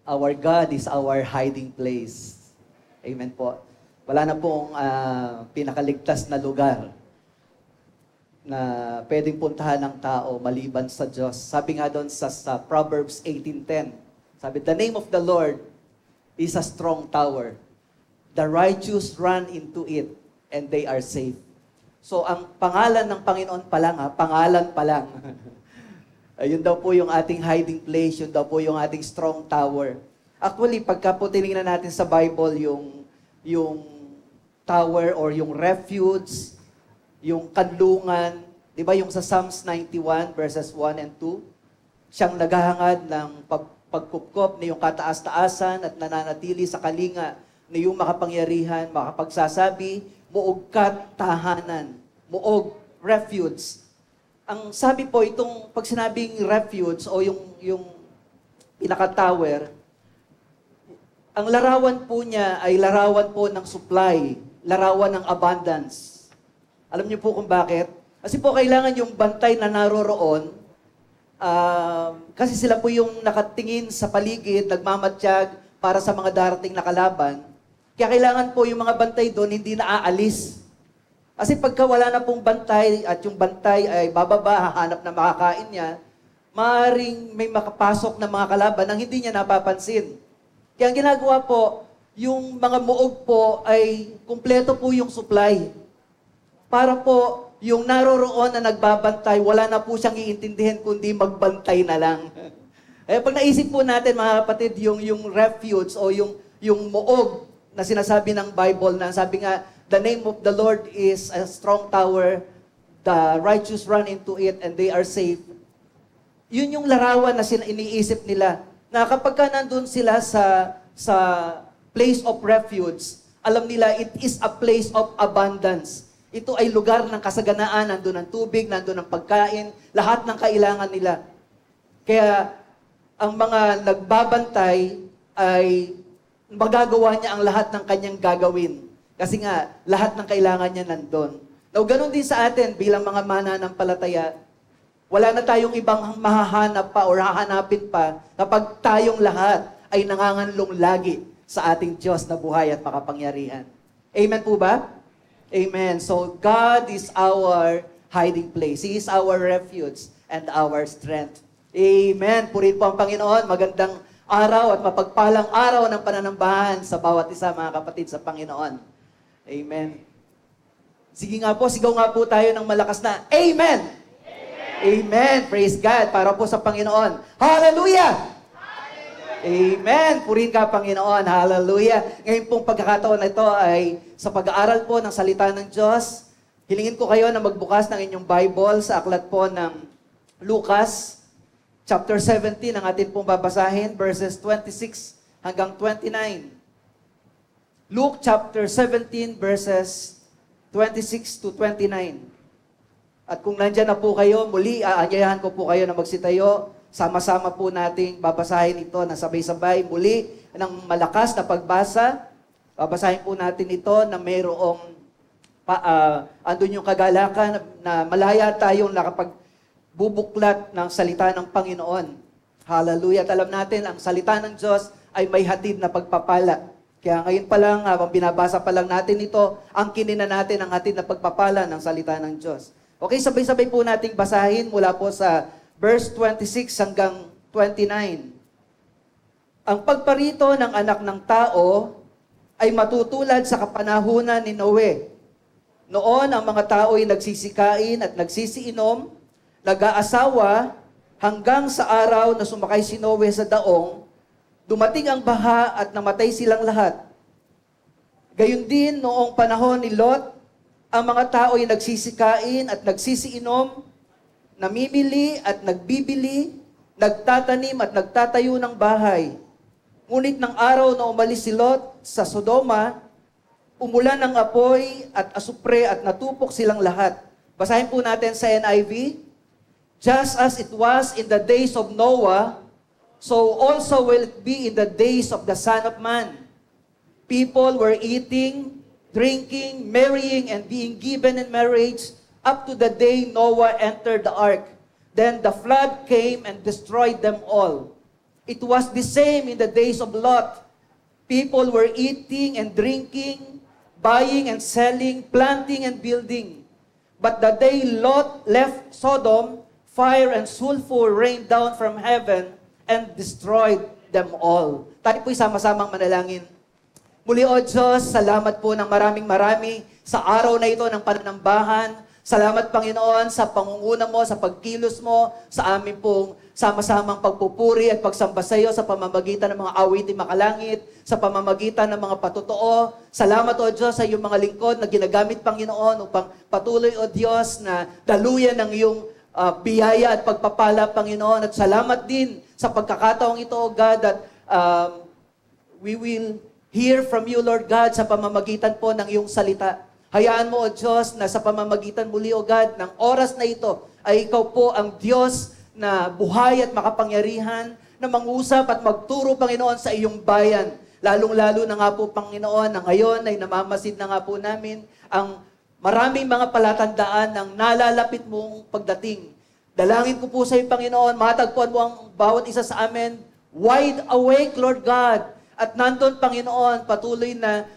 Our God is our hiding place. Amen po. Wala na pong pinakaligtas na lugar na pwedeng puntahan ng tao maliban sa Diyos. Sabi nga doon sa Proverbs 18:10, sabi, the name of the Lord is a strong tower. The righteous run into it and they are safe. So ang pangalan ng Panginoon pa lang, pangalan pa lang. Yun daw po yung ating hiding place, yun daw po yung ating strong tower. Actually, pagka po tinignan natin sa Bible yung tower or yung refuge, yung kanlungan, di ba yung sa Psalms 91 verses 1 and 2, siyang naghahangad ng pagkupkop na yung kataas-taasan at nananatili sa kalinga na yung makapangyarihan, makapagsasabi, muog kat tahanan, muog refuge. Ang sabi po, itong pag sinabing refuge o yung pinaka-tower, ang larawan po niya ay larawan po ng supply, larawan ng abundance. Alam niyo po kung bakit? Kasi po kailangan yung bantay na naroroon, kasi sila po yung nakatingin sa paligid, nagmamatsyag para sa mga darating na kalaban. Kaya kailangan po yung mga bantay doon hindi naaalis. Kasi pagka wala na pong bantay at yung bantay ay bababa, hahanap na makakain niya, maaaring may makapasok na mga kalaban nang hindi niya napapansin. Kaya ang ginagawa po, yung mga muog po ay kumpleto po yung supply. Para po, yung naroroon na nagbabantay, wala na po siyang iintindihin kundi magbantay na lang. Eh, pag naisip po natin mga kapatid, yung refuge o yung muog na sinasabi ng Bible na sabi nga, the name of the Lord is a strong tower, the righteous run into it and they are safe. Yun yung larawan na iniisip nila. Na kapag ka nandun sila sa place of refuge, alam nila it is a place of abundance. Ito ay lugar ng kasaganaan, nandun ang tubig, nandun ang pagkain, lahat ng kailangan nila. Kaya ang mga nagbabantay ay magagawa niya ang lahat ng kanyang gagawin. Kasi nga, lahat ng kailangan niya nandun. Now, ganun din sa atin bilang mga mananampalataya, wala na tayong ibang mahahanap pa o hahanapin pa kapag tayong lahat ay nanganganlong lagi sa ating Diyos na buhay at makapangyarihan. Amen po ba? Amen. So, God is our hiding place. He is our refuge and our strength. Amen. Purihin po ang Panginoon. Magandang araw at mapagpalang araw ng pananambahan sa bawat isa, mga kapatid, sa Panginoon. Amen. Sige nga po, sigaw nga po tayo ng malakas na Amen! Amen! Amen! Praise God para po sa Panginoon. Hallelujah! Amen! Purihin ka, Panginoon. Hallelujah! Ngayon pong pagkakataon na ito ay sa pag-aaral po ng salita ng Diyos. Hilingin ko kayo na magbukas ng inyong Bible sa aklat po ng Lucas, chapter 17, ang atin pong babasahin, verses 26 hanggang 29. Luke chapter 17 verses 26 to 29. At kung nandyan na po kayo, muli aanyayahan ko po kayo na magsitayo. Sama-sama po nating babasahin ito na sabay-sabay. Muli ng malakas na pagbasa. Babasahin po natin ito na mayroong andun yung kagalakan na malaya tayong nakapagbubuklat ng salita ng Panginoon. Hallelujah. At alam natin, ang salita ng Diyos ay may hatid na pagpapala. Kaya ngayon pa lang, habang binabasa pa lang natin ito, ang kinina natin ang hatid na pagpapala ng salita ng Diyos. Okay, sabay-sabay po nating basahin mula po sa verse 26 hanggang 29. Ang pagparito ng anak ng tao ay matutulad sa kapanahunan ni Noe. Noon, ang mga tao ay nagsisikain at nagsisiinom, nag-aasawa, hanggang sa araw na sumakay si Noe sa daong, dumating ang baha at namatay silang lahat. Gayun din noong panahon ni Lot, ang mga tao ay nagsisikain at nagsisiinom, namimili at nagbibili, nagtatanim at nagtatayo ng bahay. Ngunit ng araw na umalis si Lot sa Sodoma, umulan ng apoy at asupre at natupok silang lahat. Basahin po natin sa NIV. Just as it was in the days of Noah, so also will it be in the days of the Son of Man. People were eating, drinking, marrying, and being given in marriage up to the day Noah entered the ark. Then the flood came and destroyed them all. It was the same in the days of Lot. People were eating and drinking, buying and selling, planting and building. But the day Lot left Sodom, fire and sulfur rained down from heaven and destroyed them all. Tayo po'y sama-samang manalangin. Muli, O Diyos, salamat po ng maraming-marami sa araw na ito ng pananambahan. Salamat, Panginoon, sa pangunguna mo, sa pagkilos mo, sa amin pong sama-samang pagpupuri at pagsamba sa iyo sa pamamagitan ng mga awiting makalangit, sa pamamagitan ng mga patotoo. Salamat, O Diyos, sa iyong mga lingkod na ginagamit, Panginoon, upang patuloy, O Diyos, na daluyan ng iyong biyaya at pagpapala, Panginoon. At salamat din sa pagkakataong ito, O God, that we will hear from you, Lord God, sa pamamagitan po ng iyong salita. Hayaan mo, O Diyos, na sa pamamagitan muli, O God, ng oras na ito, ay ikaw po ang Diyos na buhay at makapangyarihan, na mangusap at magturo, Panginoon, sa iyong bayan. Lalong-lalo na nga po, Panginoon, na ngayon ay namamasid na nga po namin ang maraming mga palatandaan ng nalalapit mong pagdating. Dalangin ko po sa iyo, Panginoon, matagpuan mo ang bawat isa sa amin, wide awake, Lord God. At nandun, Panginoon, patuloy na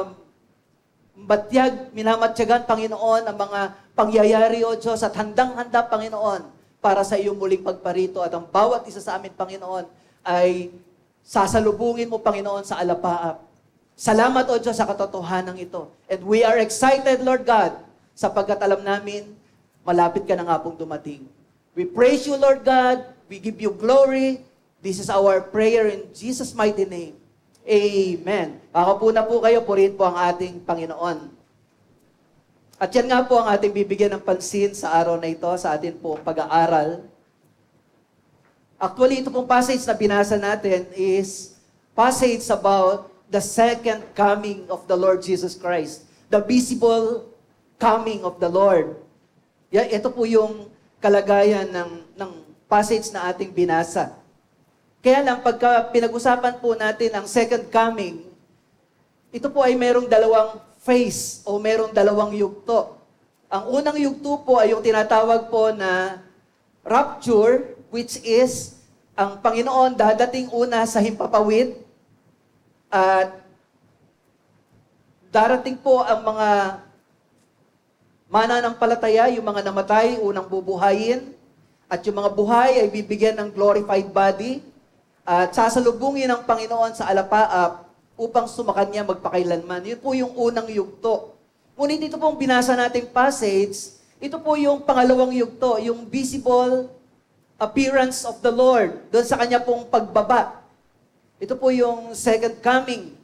minamatyagan, Panginoon, ang mga pangyayari, O Diyos, at handang-handa, Panginoon, para sa iyong muling pagparito. At ang bawat isa sa amin, Panginoon, ay sasalubungin mo, Panginoon, sa alapaap. Salamat, O Diyos, sa katotohanan ito. And we are excited, Lord God, sapagkat alam namin, malapit ka na nga pong dumating. We praise you, Lord God. We give you glory. This is our prayer in Jesus' mighty name. Amen. Makapo na po kayo, purihin po ang ating Panginoon. At yan nga po ang ating bibigyan ng pansin sa araw na ito, sa atin po pag-aaral. Actually, ito pong passage na binasa natin is passage about the second coming of the Lord Jesus Christ. The visible coming of the Lord. Ito po yung kalagayan ng passage na ating binasa. Kaya lang, pagka pinag-usapan po natin ang second coming, ito po ay merong dalawang phase o merong dalawang yugto. Ang unang yugto po ay yung tinatawag po na rapture, which is ang Panginoon dadating una sa himpapawid at darating po ang mga mananampalataya, yung mga namatay, unang bubuhayin, at yung mga buhay ay bibigyan ng glorified body, at sasalubungin ng Panginoon sa alapaap upang sumakanya magpakailanman. Yun po yung unang yugto. Ngunit ito pong binasa nating passage, ito po yung pangalawang yugto, yung visible appearance of the Lord, doon sa kanya pong pagbaba. Ito po yung second coming.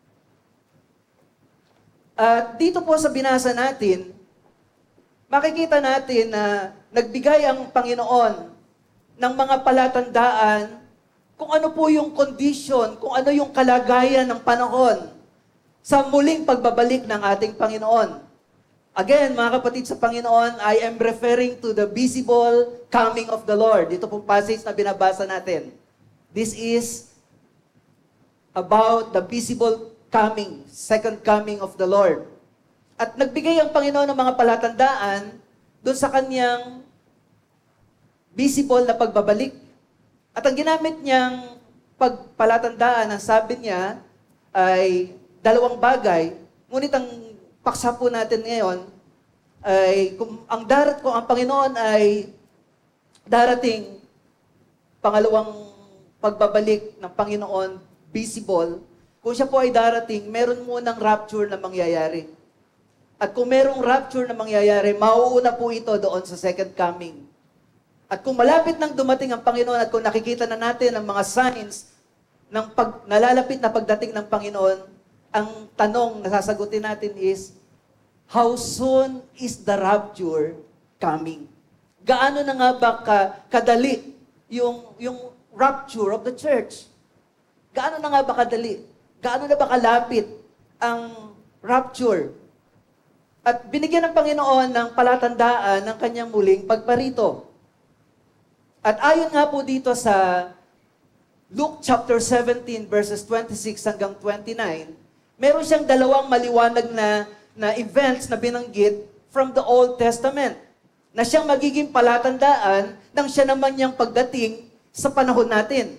At dito po sa binasa natin, makikita natin na nagbigay ang Panginoon ng mga palatandaan kung ano po yung condition, kung ano yung kalagayan ng panahon sa muling pagbabalik ng ating Panginoon. Again, mga kapatid sa Panginoon, I am referring to the visible coming of the Lord. Ito pong passage na binabasa natin. This is about the visible coming, second coming of the Lord. At nagbigay ang Panginoon ng mga palatandaan doon sa kanyang visible na pagbabalik. At ang ginamit niyang pagpalatandaan, ang sabi niya, ay dalawang bagay. Ngunit ang paksa po natin ngayon, ay kung ang Panginoon ay darating, pangalawang pagbabalik ng Panginoon, visible, kung siya po ay darating, meron munang rapture na mangyayari. At kung merong rapture na mangyayari, mauuna po ito doon sa second coming. At kung malapit nang dumating ang Panginoon at kung nakikita na natin ang mga signs ng nalalapit na pagdating ng Panginoon, ang tanong na sasagutin natin is, how soon is the rapture coming? Gaano na nga ba kadali yung rapture of the church? Gaano na nga ba kadali? Gaano na ba kalapit ang rapture? At binigyan ng Panginoon ng palatandaan ng kanyang muling pagparito. At ayon nga po dito sa Luke chapter 17 verses 26 hanggang 29, meron siyang dalawang maliwanag na events na binanggit from the Old Testament na siyang magiging palatandaan ng siya naman niyang pagdating sa panahon natin.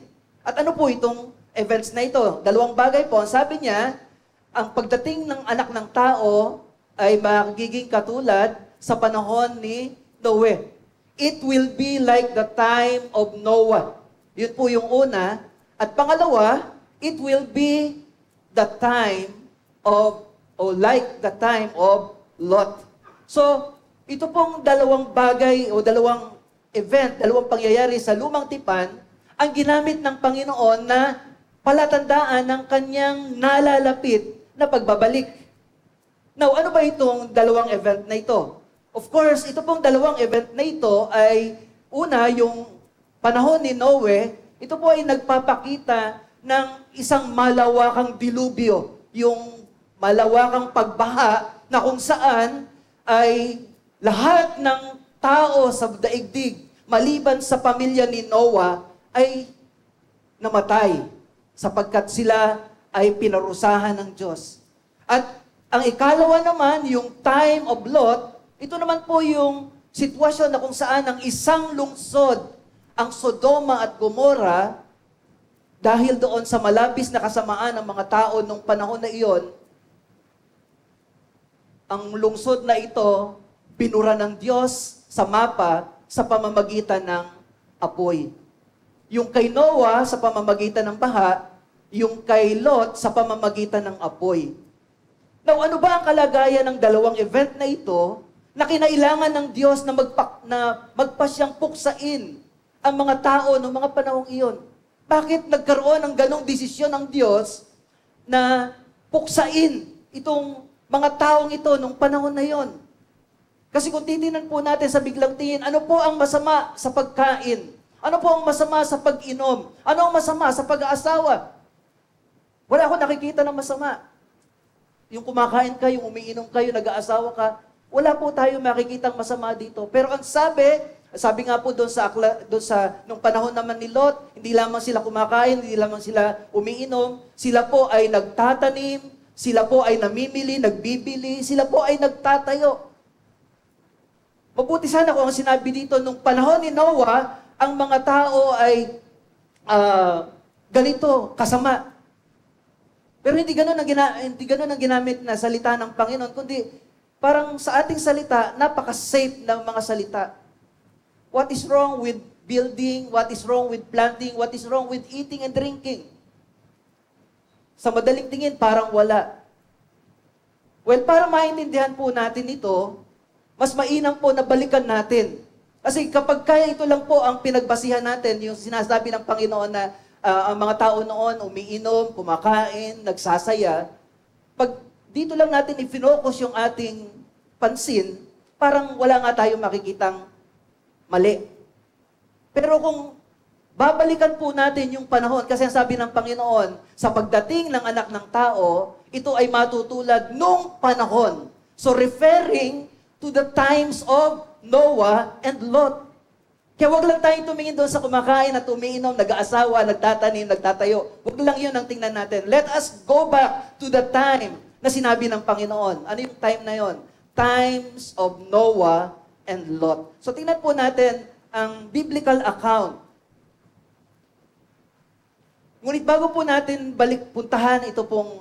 At ano po itong events na ito? Dalawang bagay po. Sabi niya, ang pagdating ng anak ng tao ay magiging katulad sa panahon ni Noe. It will be like the time of Noah. Yun po yung una. At pangalawa, it will be the time of, or like the time of Lot. So, ito pong dalawang bagay o dalawang event, dalawang pangyayari sa lumang tipan, ang ginamit ng Panginoon na palatandaan ng kanyang nalalapit na pagbabalik. Now, ano ba itong dalawang event na ito? Of course, ito pong dalawang event na ito ay, una, yung panahon ni Noe, ito po ay nagpapakita ng isang malawakang dilubyo, yung malawakang pagbaha na kung saan ay lahat ng tao sa daigdig, maliban sa pamilya ni Noah, ay namatay sapagkat sila ay pinarusahan ng Diyos. At ang ikalawa naman, yung time of Lot, ito naman po yung sitwasyon na kung saan ang isang lungsod, ang Sodoma at Gomora, dahil doon sa malabis na kasamaan ng mga tao nung panahon na iyon, ang lungsod na ito, binura ng Diyos sa mapa sa pamamagitan ng apoy. Yung kay Noah sa pamamagitan ng baha, yung kay Lot sa pamamagitan ng apoy. Now, ano ba ang kalagayan ng dalawang event na ito na kinailangan ng Diyos na magpasyang puksain ang mga tao ng mga panahong iyon? Bakit nagkaroon ng ganong desisyon ng Diyos na puksain itong mga taong ito nung panahon na iyon? Kasi kung titingnan po natin sa biglang tingin, ano po ang masama sa pagkain? Ano po ang masama sa pag-inom? Ano ang masama sa pag-aasawa? Wala akong nakikita ng masama. Yung kumakain ka, yung umiinom kayo, nag-aasawa ka, wala po tayong makikitang masama dito. Pero ang sabi nga po doon sa nung panahon naman ni Lot, hindi lamang sila kumakain, hindi lamang sila umiinom, sila po ay nagtatanim, sila po ay namimili, nagbibili, sila po ay nagtatayo. Mabuti sana kung ang sinabi dito, nung panahon ni Noah, ang mga tao ay ganito, kasama. Pero hindi ganun ang ginamit na salita ng Panginoon, kundi parang sa ating salita, napaka-safe ng mga salita. What is wrong with building? What is wrong with planting? What is wrong with eating and drinking? Sa madaling tingin, parang wala. Well, para maintindihan po natin ito, mas mainam po na balikan natin. Kasi kapag kaya ito lang po ang pinagbasihan natin, yung sinasabi ng Panginoon na ang mga tao noon umiinom, kumakain, nagsasaya, pag dito lang natin i-focus yung ating pansin, parang wala nga tayong makikitang mali. Pero kung babalikan po natin yung panahon, kasi ang sabi ng Panginoon, sa pagdating ng anak ng tao, ito ay matutulad nung panahon. So referring to the times of Noah and Lot. Kaya wag lang tayong tumingin doon sa kumakain at umiinom, nag-aasawa, nagtatanim, nagtatayo. Wag lang yun ang tingnan natin. Let us go back to the time na sinabi ng Panginoon. Ano yung time na yon? Times of Noah and Lot. So tingnan po natin ang biblical account. Ngunit bago po natin puntahan ito pong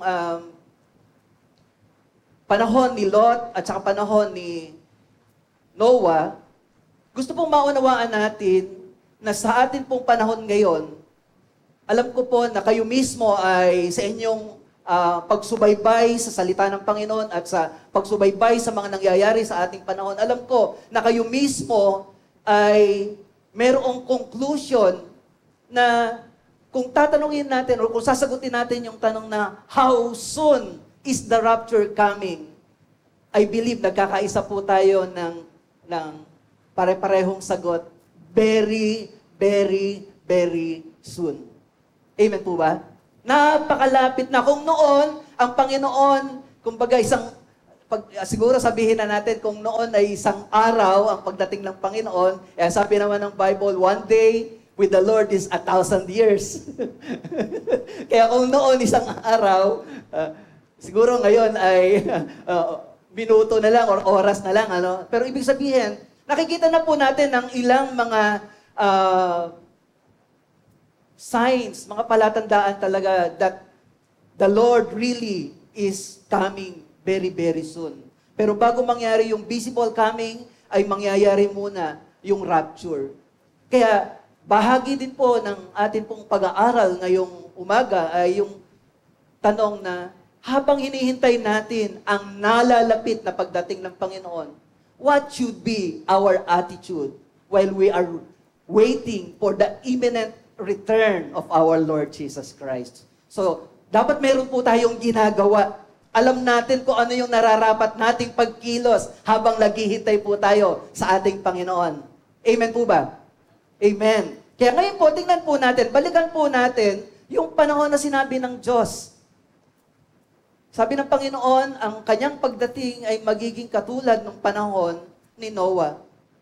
panahon ni Lot at saka panahon ni Noah, gusto pong maunawaan natin na sa atin pong panahon ngayon, alam ko po na kayo mismo ay sa inyong pagsubaybay sa salita ng Panginoon at sa pagsubaybay sa mga nangyayari sa ating panahon, alam ko na kayo mismo ay merong conclusion na kung tatanungin natin o kung sasagutin natin yung tanong na how soon is the rapture coming, I believe nagkakaisa po tayo ng pare-parehong sagot, very, very, very soon. Amen po ba? Napakalapit na. Kung noon, ang Panginoon, kumbaga siguro sabihin na natin kung noon ay isang araw ang pagdating ng Panginoon, sabi naman ng Bible, one day with the Lord is 1,000 years. Kaya kung noon isang araw, siguro ngayon ay minuto na lang or oras na lang. Ano? Pero ibig sabihin, nakikita na po natin ang ilang mga signs, mga palatandaan talaga that the Lord really is coming very, very soon. Pero bago mangyari yung visible coming, ay mangyayari muna yung rapture. Kaya, bahagi din po ng atin pong pag-aaral ngayong umaga ay yung tanong na, habang hinihintay natin ang nalalapit na pagdating ng Panginoon, what should be our attitude while we are waiting for the imminent return of our Lord Jesus Christ? So, dapat meron po tayong ginagawa. Alam natin kung ano yung nararapat nating pagkilos habang naghihintay po tayo sa ating Panginoon. Amen po ba? Amen. Kaya ngayon po, tingnan po natin, balikan po natin yung panahon na sinabi ng Diyos. Sabi ng Panginoon, ang kanyang pagdating ay magiging katulad ng panahon ni Noah.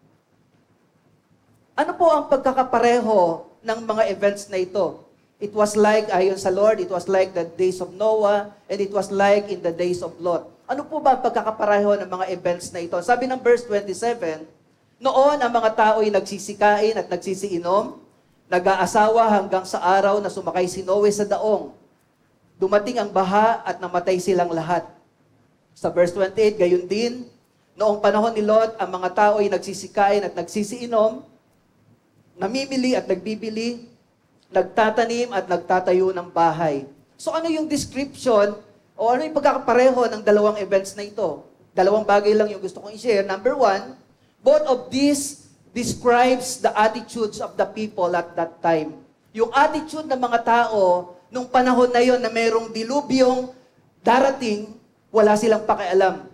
Ano po ang pagkakapareho ng mga events na ito? It was like, ayon sa Lord, it was like the days of Noah, and it was like in the days of Lot. Ano po ba ang pagkakapareho ng mga events na ito? Sabi ng verse 27, noon ang mga tao ay nagsisikain at nagsisiinom, nag-aasawa hanggang sa araw na sumakay si Noe sa daong. Dumating ang baha at namatay silang lahat. Sa verse 28, gayon din, noong panahon ni Lot, ang mga tao ay nagsisikain at nagsisiinom, namimili at nagbibili, nagtatanim at nagtatayo ng bahay. So ano yung description o ano yung pagkakapareho ng dalawang events na ito? Dalawang bagay lang yung gusto kong i-share. Number one, both of these describes the attitudes of the people at that time. Yung attitude ng mga tao nung panahon na yon na mayroong dilubyong darating, wala silang pakialam.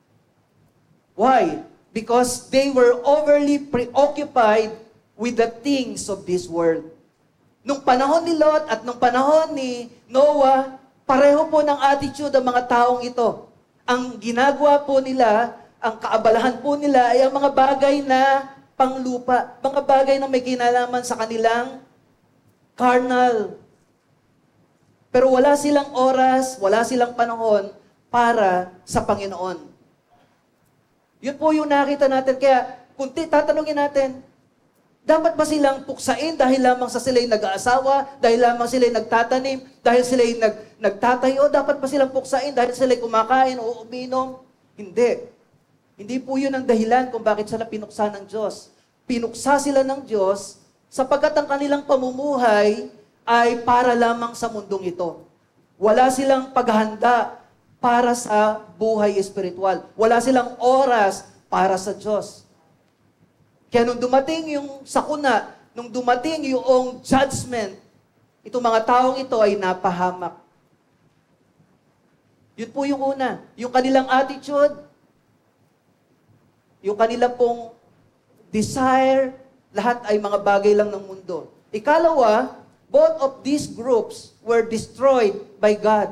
Why? Because they were overly preoccupied with the things of this world. Nung panahon ni Lot at nung panahon ni Noah, pareho po ng attitude ng mga taong ito. Ang ginagawa po nila, ang kaabalahan po nila ay ang mga bagay na panglupa, mga bagay na may kinalaman sa kanilang carnal. Pero wala silang oras, wala silang panahon para sa Panginoon. Yun po yung nakita natin. Kaya kung tatanungin natin, dapat ba silang puksain dahil lamang sa sila'y nag-aasawa, dahil lamang sila'y nagtatanim, dahil sila'y nagtatayo? Dapat ba silang puksain dahil sila'y kumakain o uminom? Hindi. Hindi po yun ang dahilan kung bakit sila pinuksa ng Diyos. Pinuksa sila ng Diyos sapagkat ang kanilang pamumuhay ay para lamang sa mundong ito. Wala silang paghahanda para sa buhay espiritual. Wala silang oras para sa Diyos. Kaya nung dumating yung sakuna, nung dumating yung judgment, itong mga taong ito ay napahamak. Yun po yung una. Yung kanilang attitude, yung kanilang pong desire, lahat ay mga bagay lang ng mundo. Ikalawa, both of these groups were destroyed by God.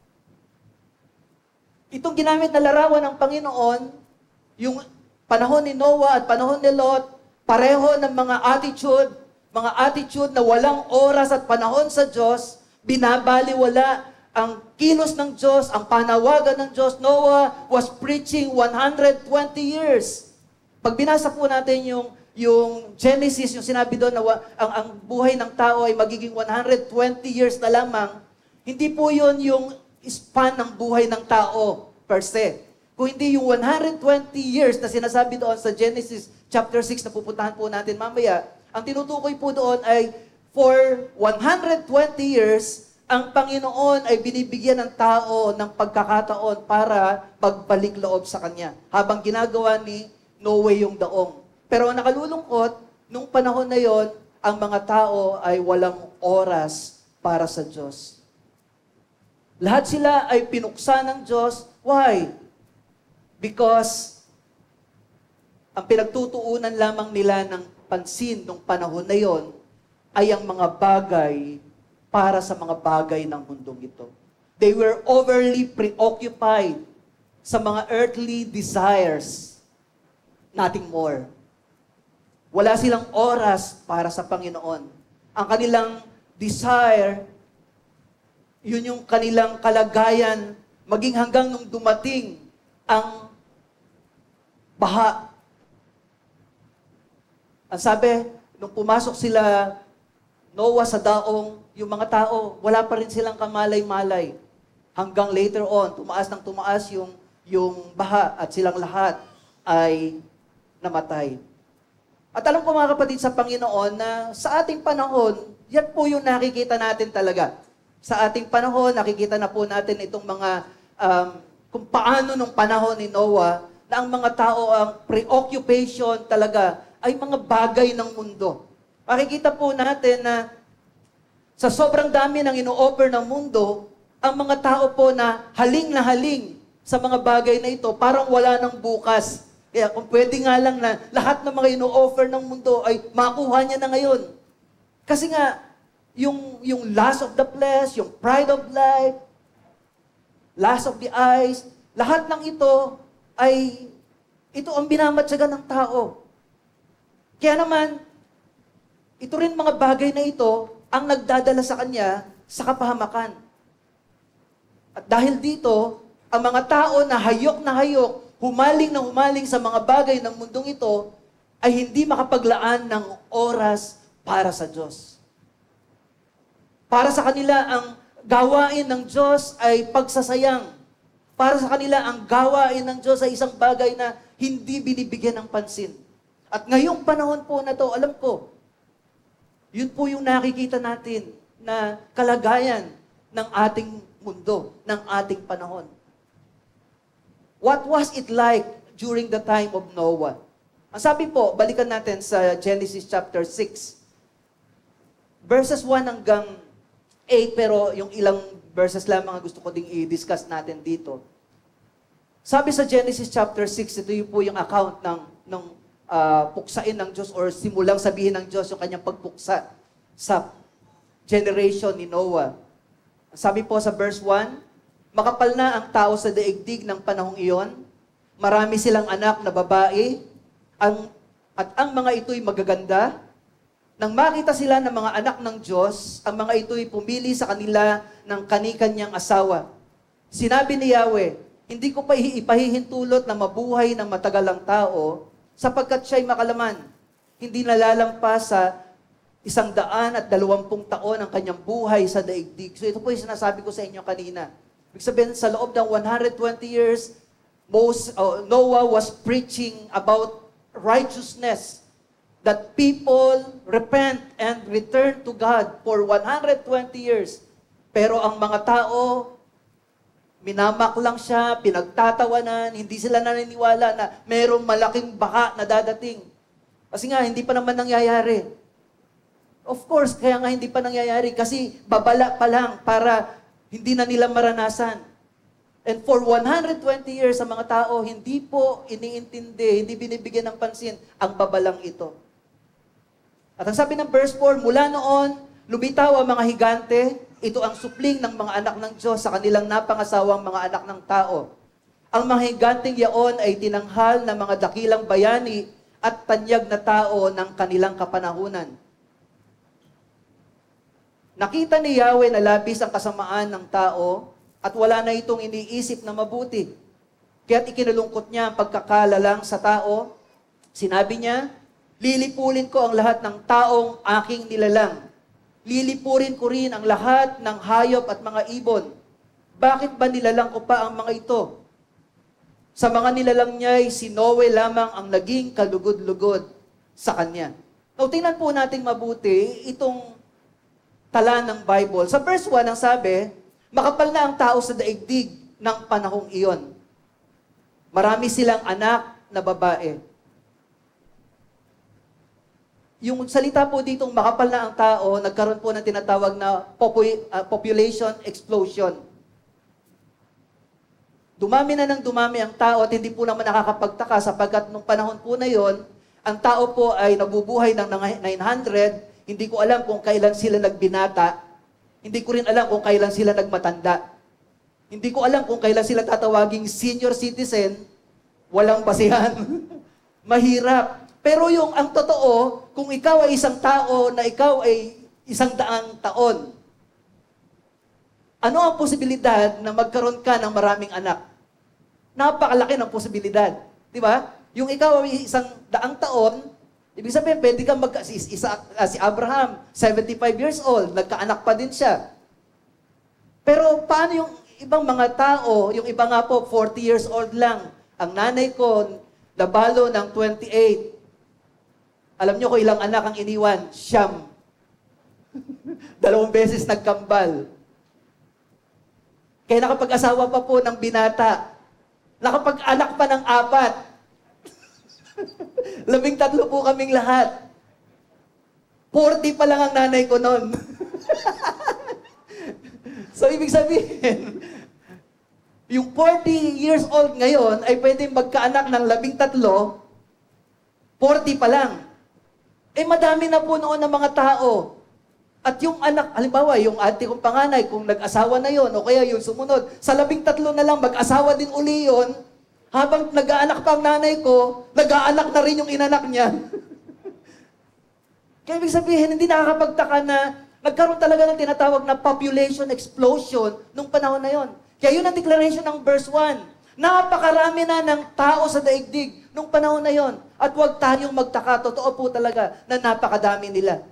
Itong ginamit na larawan ng Panginoon, yung panahon ni Noah at panahon ni Lot, pareho ng mga attitude na walang oras at panahon sa Diyos, binabaliwala ang kilos ng Diyos, ang panawagan ng Diyos. Noah was preaching 120 years. Pag binasa po natin yung Genesis, yung sinabi doon na ang buhay ng tao ay magiging 120 years na lamang, hindi po yun yung span ng buhay ng tao per se. Kung hindi yung 120 years na sinasabi doon sa Genesis chapter 6 na pupuntahan po natin mamaya, ang tinutukoy po doon ay for 120 years, ang Panginoon ay binibigyan ng tao ng pagkakataon para pagbalik loob sa Kanya habang ginagawa ni Noe yung daong. Pero ang nakalulungkot, nung panahon na yon, ang mga tao ay walang oras para sa Diyos. Lahat sila ay pinuksa ng Diyos. Why? Because ang pinagtutuunan lamang nila ng pansin nung panahon na yon ay ang mga bagay para sa mga bagay ng mundong ito. They were overly preoccupied sa mga earthly desires. Nothing more. Wala silang oras para sa Panginoon. Ang kanilang desire, yun yung kanilang kalagayan, maging hanggang nung dumating ang baha. Ang sabi, nung pumasok sila Noah sa daong, yung mga tao, wala pa rin silang kamalay-malay. Hanggang later on, tumaas ng tumaas yung baha at silang lahat ay namatay. At alam ko mga kapatid sa Panginoon na sa ating panahon, yan po yung nakikita natin talaga. Sa ating panahon, nakikita na po natin itong mga, kung paano nung panahon ni Noah, na ang mga tao, ang preoccupation talaga, ay mga bagay ng mundo. Makikita po natin na sa sobrang dami ng ino-offer ng mundo, ang mga tao po na haling sa mga bagay na ito, parang wala ng bukas. Kaya kung pwede nga lang na lahat ng mga ino-offer ng mundo ay makuha niya na ngayon. Kasi nga, yung lust of the flesh, yung pride of life, lust of the eyes, lahat ng ito ang binamatsagan ng tao. Kaya naman, ito rin mga bagay na ito ang nagdadala sa kanya sa kapahamakan. At dahil dito, ang mga tao na hayok, humaling sa mga bagay ng mundong ito, ay hindi makapaglaan ng oras para sa Diyos. Para sa kanila, ang gawain ng Diyos ay pagsasayang. Para sa kanila, ang gawain ng Diyos ay isang bagay na hindi binibigyan ng pansin. At ngayong panahon po na to, alam ko, yun po yung nakikita natin na kalagayan ng ating mundo, ng ating panahon. What was it like during the time of Noah? Ang sabi po, balikan natin sa Genesis chapter 6. Verses 1 hanggang 8, pero yung ilang verses lamang ang gusto ko ding i-discuss natin dito. Sabi sa Genesis chapter 6, ito yung po yung account ng puksain ng Diyos or simulang sabihin ng Diyos yung kanyang pagpuksa sa generation ni Noah. Sabi po sa verse 1, makapal na ang tao sa daigdig ng panahong iyon, marami silang anak na babae, at ang mga ito'y magaganda. Nang makita sila ng mga anak ng Diyos, ang mga ito'y pumili sa kanila ng kani-kanyang asawa. Sinabi ni Yahweh, hindi ko pa ipahihintulot na mabuhay ng matagal ang tao, sapagkat siya'y makalaman. Hindi nalalampas sa 120 taon ang kanyang buhay sa daigdig. So ito po yung sinasabi ko sa inyo kanina. Ibig sabihin, sa loob ng 120 years, Noah was preaching about righteousness, that people repent and return to God for 120 years. Pero ang mga tao, minamak lang siya, pinagtatawanan, hindi sila naniniwala na mayroong malaking baka na dadating. Kasi nga, hindi pa naman nangyayari. Of course, kaya nga hindi pa nangyayari kasi babala pa lang para hindi na nila maranasan. And for 120 years, sa mga tao, hindi po iniintindi, hindi binibigyan ng pansin ang babalang ito. At ang sabi ng verse 4, mula noon, lumitaw ang mga higante, ito ang supling ng mga anak ng Diyos sa kanilang napangasawang mga anak ng tao. Ang mga higanteng yaon ay tinanghal ng mga dakilang bayani at tanyag na tao ng kanilang kapanahunan. Nakita ni Yahweh na labis ang kasamaan ng tao at wala na itong iniisip na mabuti. Kaya't ikinulungkot niya ang pagkakalalang sa tao. Sinabi niya, lilipulin ko ang lahat ng taong aking nilalang. Lilipurin ko rin ang lahat ng hayop at mga ibon. Bakit ba nilalang ko pa ang mga ito? Sa mga nilalang niya'y si Noe lamang ang naging kalugod-lugod sa kanya. Now, tingnan po natin mabuti itong tala ng Bible. Sa verse 1, ang sabi, makapal na ang tao sa daigdig ng panahong iyon. Marami silang anak na babae. Yung salita po ditong makapal na ang tao, nagkaroon po ng tinatawag na population explosion. Dumami na ng dumami ang tao at hindi po naman nakakapagtaka sapagkat nung panahon po na yon, ang tao po ay nabubuhay ng 900. Hindi ko alam kung kailan sila nagbinata. Hindi ko rin alam kung kailan sila nagmatanda. Hindi ko alam kung kailan sila tatawaging senior citizen. Walang basihan. Mahirap. Pero ang totoo, kung ikaw ay isang tao na ikaw ay 100 taon, ano ang posibilidad na magkaroon ka ng maraming anak? Napakalaki ng posibilidad. Di ba? Yung ikaw ay 100 taon, Ibig sabihin, pwede kang si Abraham, 75 years old, nagkaanak pa din siya. Pero paano yung ibang mga tao, yung iba nga po, 40 years old lang. Ang nanay ko, nabalo ng 28. Alam niyo kung ilang anak ang iniwan? Siyam. 2 beses nagkambal. Kaya nakapag-asawa pa po ng binata. Nakapag-anak pa ng 4. 13 po kaming lahat. 40 pa lang ang nanay ko noon. So, ibig sabihin, yung 40 years old ngayon ay pwedeng magkaanak ng 13, 40 pa lang. Eh, madami na po noon ng mga tao. At yung anak, halimbawa, yung ate kong panganay, kung nag-asawa na yon o kaya yung sumunod, sa 13 na lang, mag-asawa din uli yon, habang nag-aanak pa ang nanay ko, nag-aanak na rin yung inanak niya. Kaya ibig sabihin, hindi nakakapagtaka na nagkaroon talaga ng tinatawag na population explosion nung panahon na yon. Kaya yun ang declaration ng verse 1. Napakarami na ng tao sa daigdig nung panahon na yon. At huwag tayong magtaka, totoo po talaga na napakadami nila.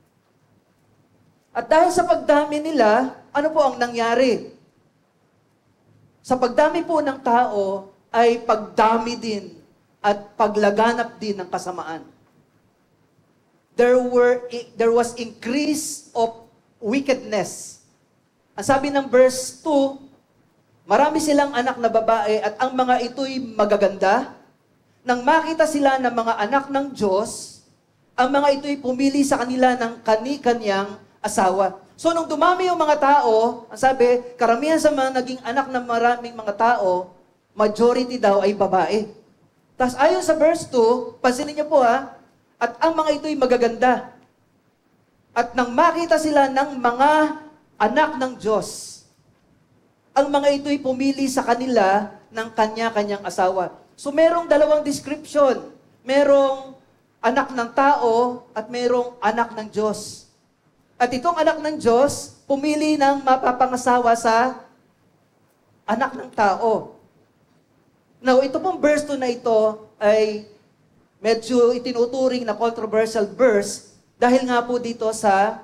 At dahil sa pagdami nila, ano po ang nangyari? Sa pagdami po ng tao, ay pagdami din at paglaganap din ng kasamaan. There was increase of wickedness. Ang sabi ng verse 2, marami silang anak na babae at ang mga ito'y magaganda. Nang makita sila ng mga anak ng Diyos, ang mga ito'y pumili sa kanila ng kani-kanyang asawa. So, nung dumami yung mga tao, ang sabi, karamihan sa mga naging anak ng maraming mga tao, majority daw ay babae. Tapos ayon sa verse 2, pansinin niyo po ha, at ang mga ito'y magaganda. At nang makita sila ng mga anak ng Diyos, ang mga ito'y pumili sa kanila ng kanya-kanyang asawa. So merong dalawang description. Merong anak ng tao at merong anak ng Diyos. At itong anak ng Diyos, pumili ng mapapangasawa sa anak ng tao. Now, ito pong verse 2 na ito ay medyo itinuturing na controversial verse dahil nga po dito sa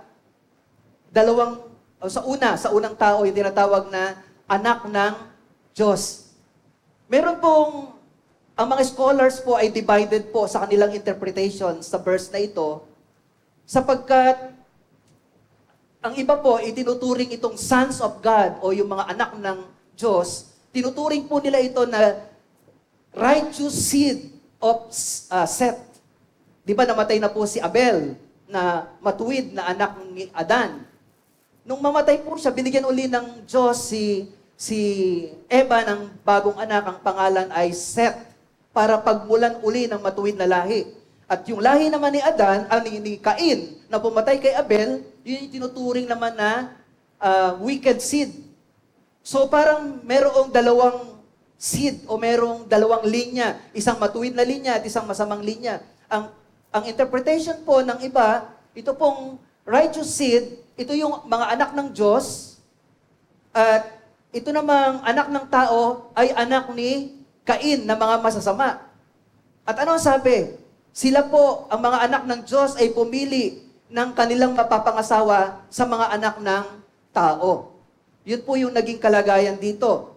sa unang tao yung tinatawag na anak ng Diyos. Meron pong, ang mga scholars po ay divided po sa kanilang interpretation sa verse na ito sapagkat ang iba po, itinuturing itong sons of God o yung mga anak ng Diyos, tinuturing po nila ito na righteous seed of Seth. Di ba namatay na po si Abel na matuwid na anak ni Adan. Nung mamatay po siya, binigyan uli ng Diyos si Eva ng bagong anak, ang pangalan ay Seth, para pagmulan uli ng matuwid na lahi. At yung lahi naman ni Adan, ni Cain, na pumatay kay Abel, yun yung tinuturing naman na wicked seed. So parang merong dalawang seed o merong dalawang linya, isang matuwid na linya at isang masamang linya. Ang interpretation po ng iba, ito pong righteous seed, ito yung mga anak ng Diyos, at ito namang anak ng tao ay anak ni Cain na mga masasama. At ano ang sabi? Sila po, ang mga anak ng Diyos ay pumili ng kanilang mapapangasawa sa mga anak ng tao. Yun po yung naging kalagayan dito.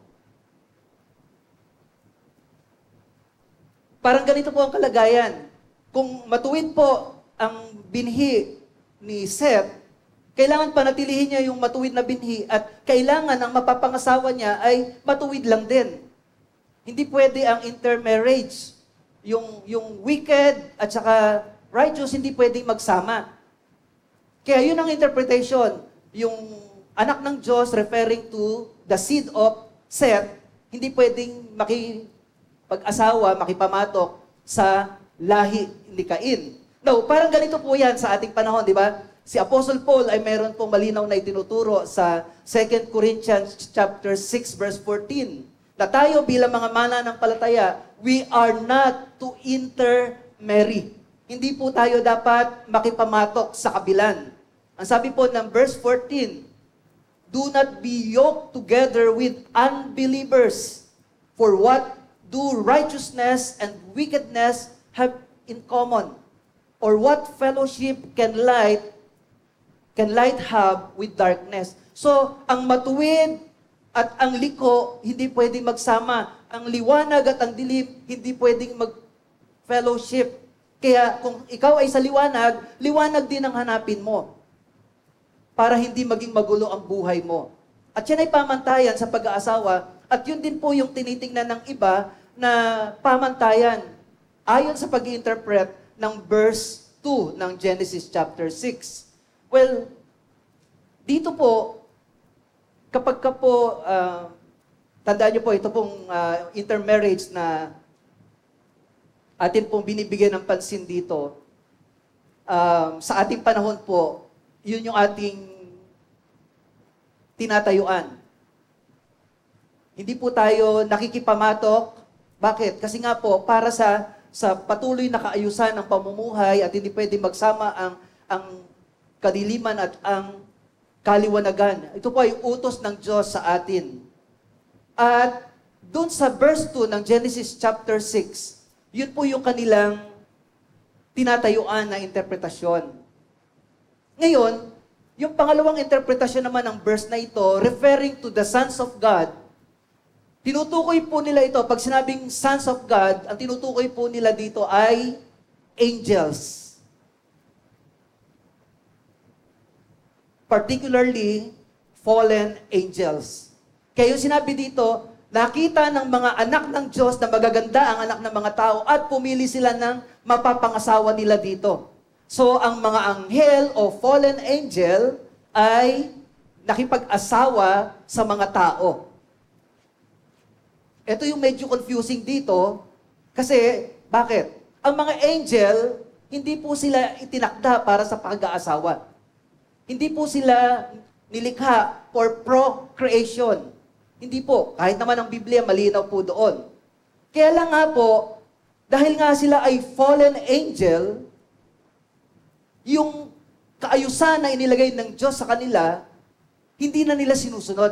Parang ganito po ang kalagayan. Kung matuwid po ang binhi ni Seth, kailangan panatilihin niya yung matuwid na binhi at kailangan ang mapapangasawa niya ay matuwid lang din. Hindi pwede ang intermarriage. Yung wicked at saka righteous hindi pwedeng magsama. Kaya yun ang interpretation. Yung anak ng Diyos referring to the seed of Seth, hindi pwedeng makipag-asawa, makipamatok sa lahi ni Cain. Now, parang ganito po yan sa ating panahon, di ba? Si Apostle Paul ay meron pong malinaw na itinuturo sa 2 Corinthians chapter 6 verse 14. Na tayo bilang mga mananampalataya, we are not to intermarry. Hindi po tayo dapat makipamatok sa kabilan. Ang sabi po ng verse 14, do not be yoked together with unbelievers. For what do righteousness and wickedness have in common? Or what fellowship can light have with darkness? So, ang matuwid at ang liko, hindi pwedeng magsama. Ang liwanag at ang dilim, hindi pwedeng mag-fellowship. Kaya kung ikaw ay sa liwanag, liwanag din ang hanapin mo para hindi maging magulo ang buhay mo. At yan ay pamantayan sa pag-aasawa. At yun din po yung tinitingnan ng iba na pamantayan ayon sa pag-interpret ng verse 2 ng Genesis chapter 6. Well, dito po, kapag ka po, tandaan niyo po, ito pong intermarriage na atin pong binibigyan ng pansin dito, sa ating panahon po, yun yung ating tinatayuan. Hindi po tayo nakikipamatok. Bakit? Kasi nga po, para sa patuloy na kaayusan ng pamumuhay at hindi pwede magsama ang kadiliman at ang kaliwanagan. Ito po ay utos ng Diyos sa atin. At doon sa verse 2 ng Genesis chapter 6, yun po yung kanilang tinatayuan na interpretasyon. Ngayon, yung pangalawang interpretasyon naman ng verse na ito, referring to the sons of God, tinutukoy po nila ito, pag sinabing sons of God, ang tinutukoy po nila dito ay angels. Particularly, fallen angels. Kaya yung sinabi dito, nakita ng mga anak ng Diyos na magaganda ang anak ng mga tao at pumili sila ng mapapangasawa nila dito. So, ang mga anghel o fallen angel ay nakipag-asawa sa mga tao. Ito yung medyo confusing dito kasi, bakit? Ang mga angel, hindi po sila itinakda para sa pag-aasawa. Hindi po sila nilikha for procreation. Hindi po. Kahit naman ang Biblia, malinaw po doon. Kaya lang nga po, dahil nga sila ay fallen angel, yung kaayusan na inilagay ng Diyos sa kanila, hindi na nila sinusunod.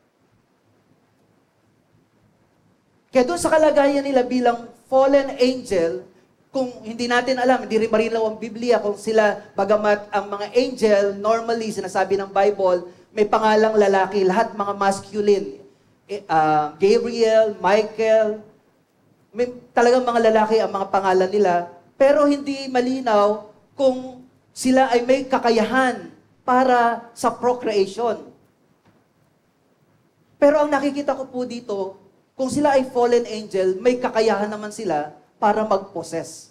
Kaya doon sa kalagayan nila bilang fallen angel, kung hindi natin alam, hindi rin marinaw ang Biblia kung sila, bagamat ang mga angel, normally, sinasabi ng Bible, may pangalang lalaki, lahat mga masculine. Gabriel, Michael, may talagang mga lalaki ang mga pangalan nila, pero hindi malinaw kung sila ay may kakayahan para sa procreation. Pero ang nakikita ko po dito, kung sila ay fallen angel, may kakayahan naman sila para mag-possess.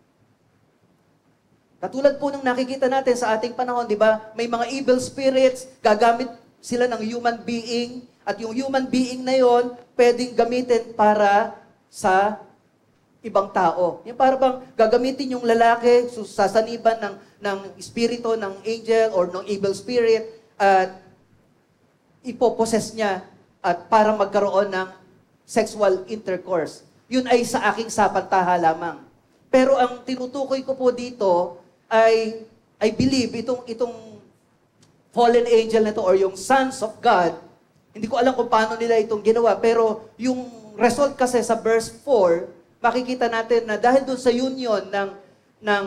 Katulad po ng nakikita natin sa ating panahon, di ba? May mga evil spirits, gagamit sila ng human being, at yung human being na yon, pwedeng gamitin para sa ibang tao. Yung para bang gagamitin yung lalaki, sasaniban ng espiritu, ng angel, or ng evil spirit, at ipoposes niya at para magkaroon ng sexual intercourse. Yun ay sa aking sapantaha lamang. Pero ang tinutukoy ko po dito ay, I believe, itong fallen angel na ito or yung sons of God, hindi ko alam kung paano nila itong ginawa, pero yung result kasi sa verse 4, makikita natin na dahil doon sa union ng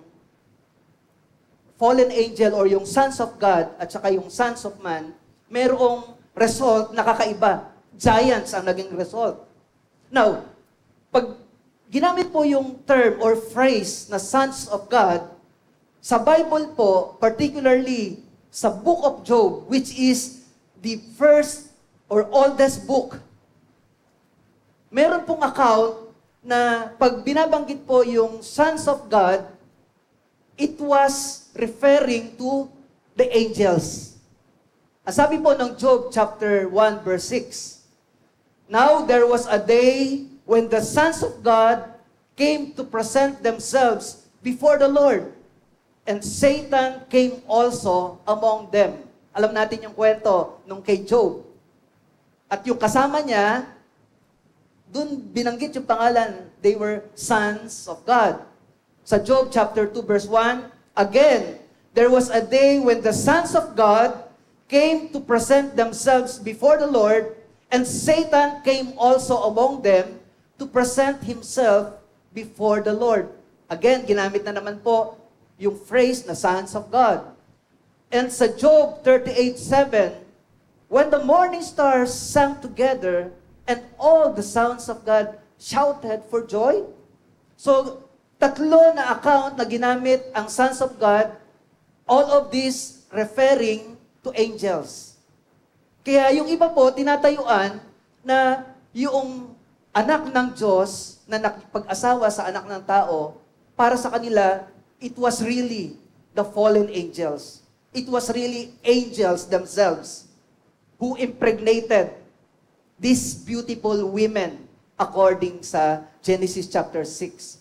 fallen angel or yung sons of God at saka yung sons of man, merong result na kakaiba. Giants ang naging result. Now, pag ginamit po yung term or phrase na sons of God, sa Bible po, particularly sa book of Job, which is the first or oldest book, meron pong account na pag binabanggit po yung sons of God, it was referring to the angels. Ang sabi po ng Job chapter 1 verse 6, "Now there was a day when the sons of God came to present themselves before the Lord, and Satan came also among them." Alam natin yung kwento nung kay Job. At yung kasama niya, dun binanggit yung pangalan, they were sons of God. Sa Job chapter 2 verse 1, "Again, there was a day when the sons of God came to present themselves before the Lord, and Satan came also among them to present himself before the Lord." Again, ginamit na naman po yung phrase na sons of God. And sa Job 38:7, when the morning stars sang together and all the sons of God shouted for joy. So, tatlo na account na ginamit ang sons of God, all of this referring to angels. Kaya yung iba po, tinatayuan na yung anak ng Diyos na nakipag-asawa sa anak ng tao, para sa kanila, it was really the fallen angels. It was really angels themselves who impregnated these beautiful women according sa Genesis chapter 6.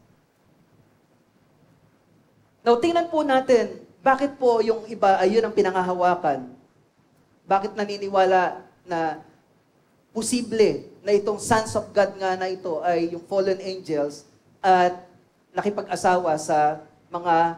Now, tingnan po natin, bakit po yung iba ay yun ang pinangahawakan? Bakit naniniwala na posible na itong sons of God nga na ito ay yung fallen angels at nakipag-asawa sa mga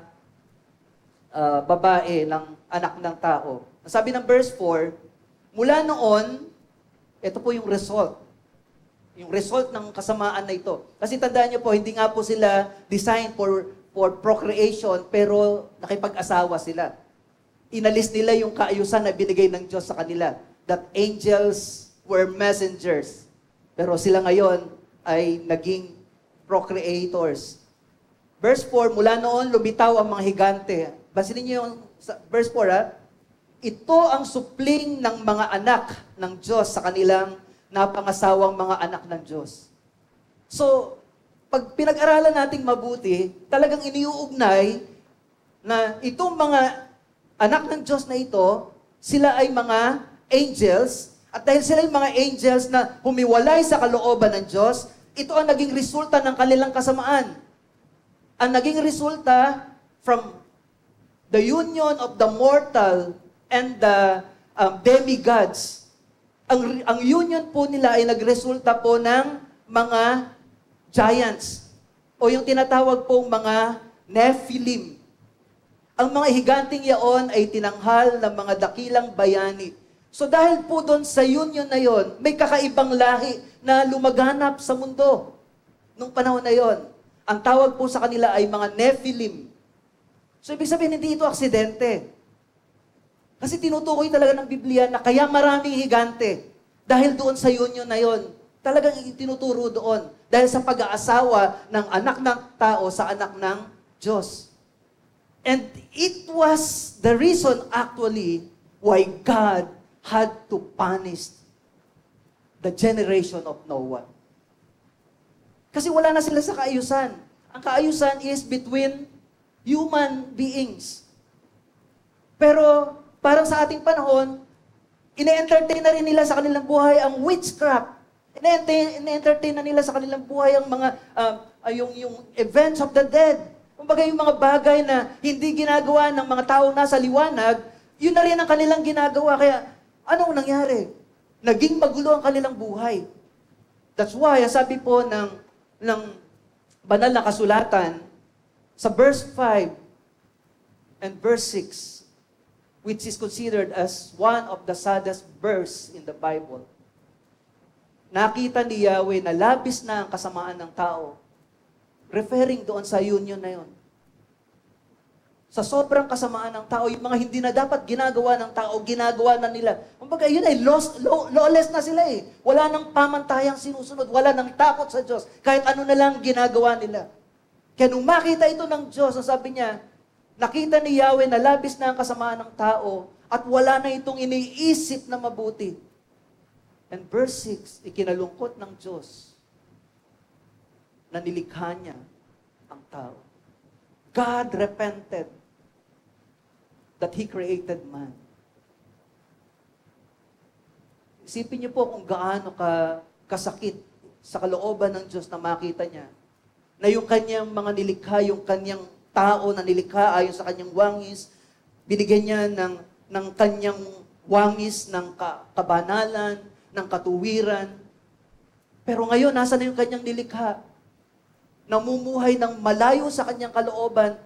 babae ng anak ng tao? Sabi ng verse 4, mula noon, ito po yung result. Yung result ng kasamaan na ito. Kasi tandaan niyo po, hindi nga po sila designed for procreation, pero nakipag-asawa sila. Inalis nila yung kaayusan na binigay ng Diyos sa kanila. That angels were messengers. Pero sila ngayon ay naging procreators. Verse 4, mula noon lumitaw ang mga higante. Basilin niyo yung verse 4, ha? Ito ang supling ng mga anak ng Diyos sa kanilang napangasawang mga anak ng Diyos. So, pag pinag-aralan nating mabuti, talagang iniuugnay na itong mga anak ng Diyos na ito, sila ay mga angels, at dahil sila ay mga angels na humiwalay sa kalooban ng Diyos, ito ang naging resulta ng kanilang kasamaan. Ang naging resulta from the union of the mortal and the demigods. Ang union po nila ay nagresulta po ng mga giants o yung tinatawag pong mga Nephilim. Ang mga higanting yaon ay tinanghal ng mga dakilang bayani. So dahil po doon sa union na yon, may kakaibang lahi na lumaganap sa mundo nung panahon na yon. Ang tawag po sa kanila ay mga Nephilim. So ibig sabihin, hindi ito aksidente. Kasi tinutukoy talaga ng Biblia na kaya maraming higante dahil doon sa union na yon. Talagang tinuturo doon. Dahil sa pag-aasawa ng anak ng tao sa anak ng Diyos. And it was the reason actually why God had to punish the generation of Noah. Kasi wala na sila sa kaayusan. Ang kaayusan is between human beings. Pero parang sa ating panahon, ine-entertain na rin nila sa kanilang buhay ang witchcraft. Ine-entertain na nila sa kanilang buhay ang mga, yung events of the dead. Kumbaga yung mga bagay na hindi ginagawa ng mga taong nasa liwanag, yun na rin ang kanilang ginagawa. Kaya, anong nangyari? Naging magulo ang kanilang buhay. That's why, sabi po ng banal na kasulatan, sa verse 5 and verse 6, which is considered as one of the saddest verse in the Bible, nakita ni Yahweh na labis na ang kasamaan ng tao. Referring doon sa union na yon. Sa sobrang kasamaan ng tao, yung mga hindi na dapat ginagawa ng tao, ginagawa na nila. Kumbaga, yun ay lawless na sila eh. Wala nang pamantayang sinusunod, wala nang takot sa Diyos. Kahit ano na lang ginagawa nila. Kaya nung makita ito ng Diyos, sabi niya, nakita ni Yahweh na labis na ang kasamaan ng tao at wala na itong iniisip na mabuti. And verse 6, ikinalungkot ng Diyos na nilikha niya ang tao. God repented that He created man. Isipin niyo po kung gaano kasakit sa kalooban ng Diyos na makita niya na yung kanyang mga nilikha, yung kanyang tao na nilikha ayon sa kanyang wangis, binigyan niya ng kanyang wangis ng kabanalan, ng katuwiran. Pero ngayon, nasa na yung kanyang nilikha? Namumuhay ng malayo sa kanyang kalooban,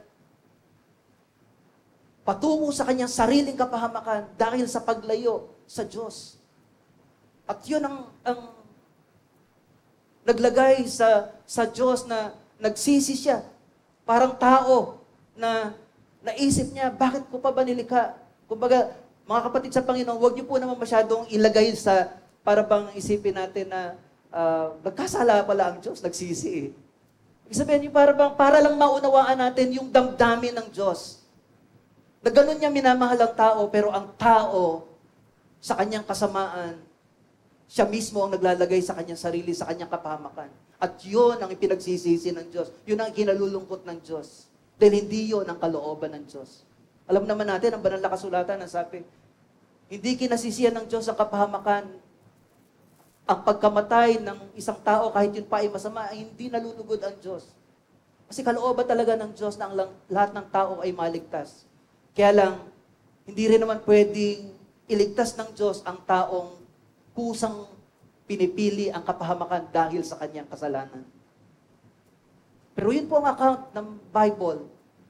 patungo sa kanyang sariling kapahamakan dahil sa paglayo sa Diyos. At yun ang naglagay sa Diyos na nagsisi siya Parang tao na naisip niya, bakit ko pa ba nilikha? Kumbaga, mga kapatid sa Panginoon, huwag niyo po naman masyadong ilagay sa, para bang isipin natin na nagkasala pala ang Diyos, nagsisi eh. Ibig sabihin niyo, para lang maunawaan natin yung damdamin ng Diyos. Na ganun niya minamahal ang tao, pero ang tao, sa kanyang kasamaan, siya mismo ang naglalagay sa kanyang sarili, sa kanyang kapahamakan. At yun ang ipinagsisisi ng Diyos. Yun ang kinalulungkot ng Diyos. Dahil hindi yun ang kalooban ng Diyos. Alam naman natin, ang banal na kasulatan ang sabi, hindi kinasisiyan ng Diyos ang kapahamakan. Ang pagkamatay ng isang tao, kahit yun pa ay masama, ay hindi nalulugod ang Diyos. Kasi kalooban talaga ng Diyos na lahat ng tao ay maligtas. Kaya lang, hindi rin naman pwedeng iligtas ng Diyos ang taong kusang pinipili ang kapahamakan dahil sa kanyang kasalanan. Pero yun po ang account ng Bible.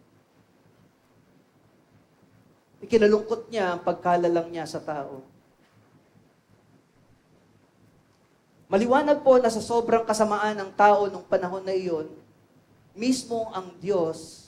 Ikinalungkot niya ang pagkalalang niya sa tao. Maliwanag po na sa sobrang kasamaan ng tao nung panahon na iyon, mismo ang Diyos,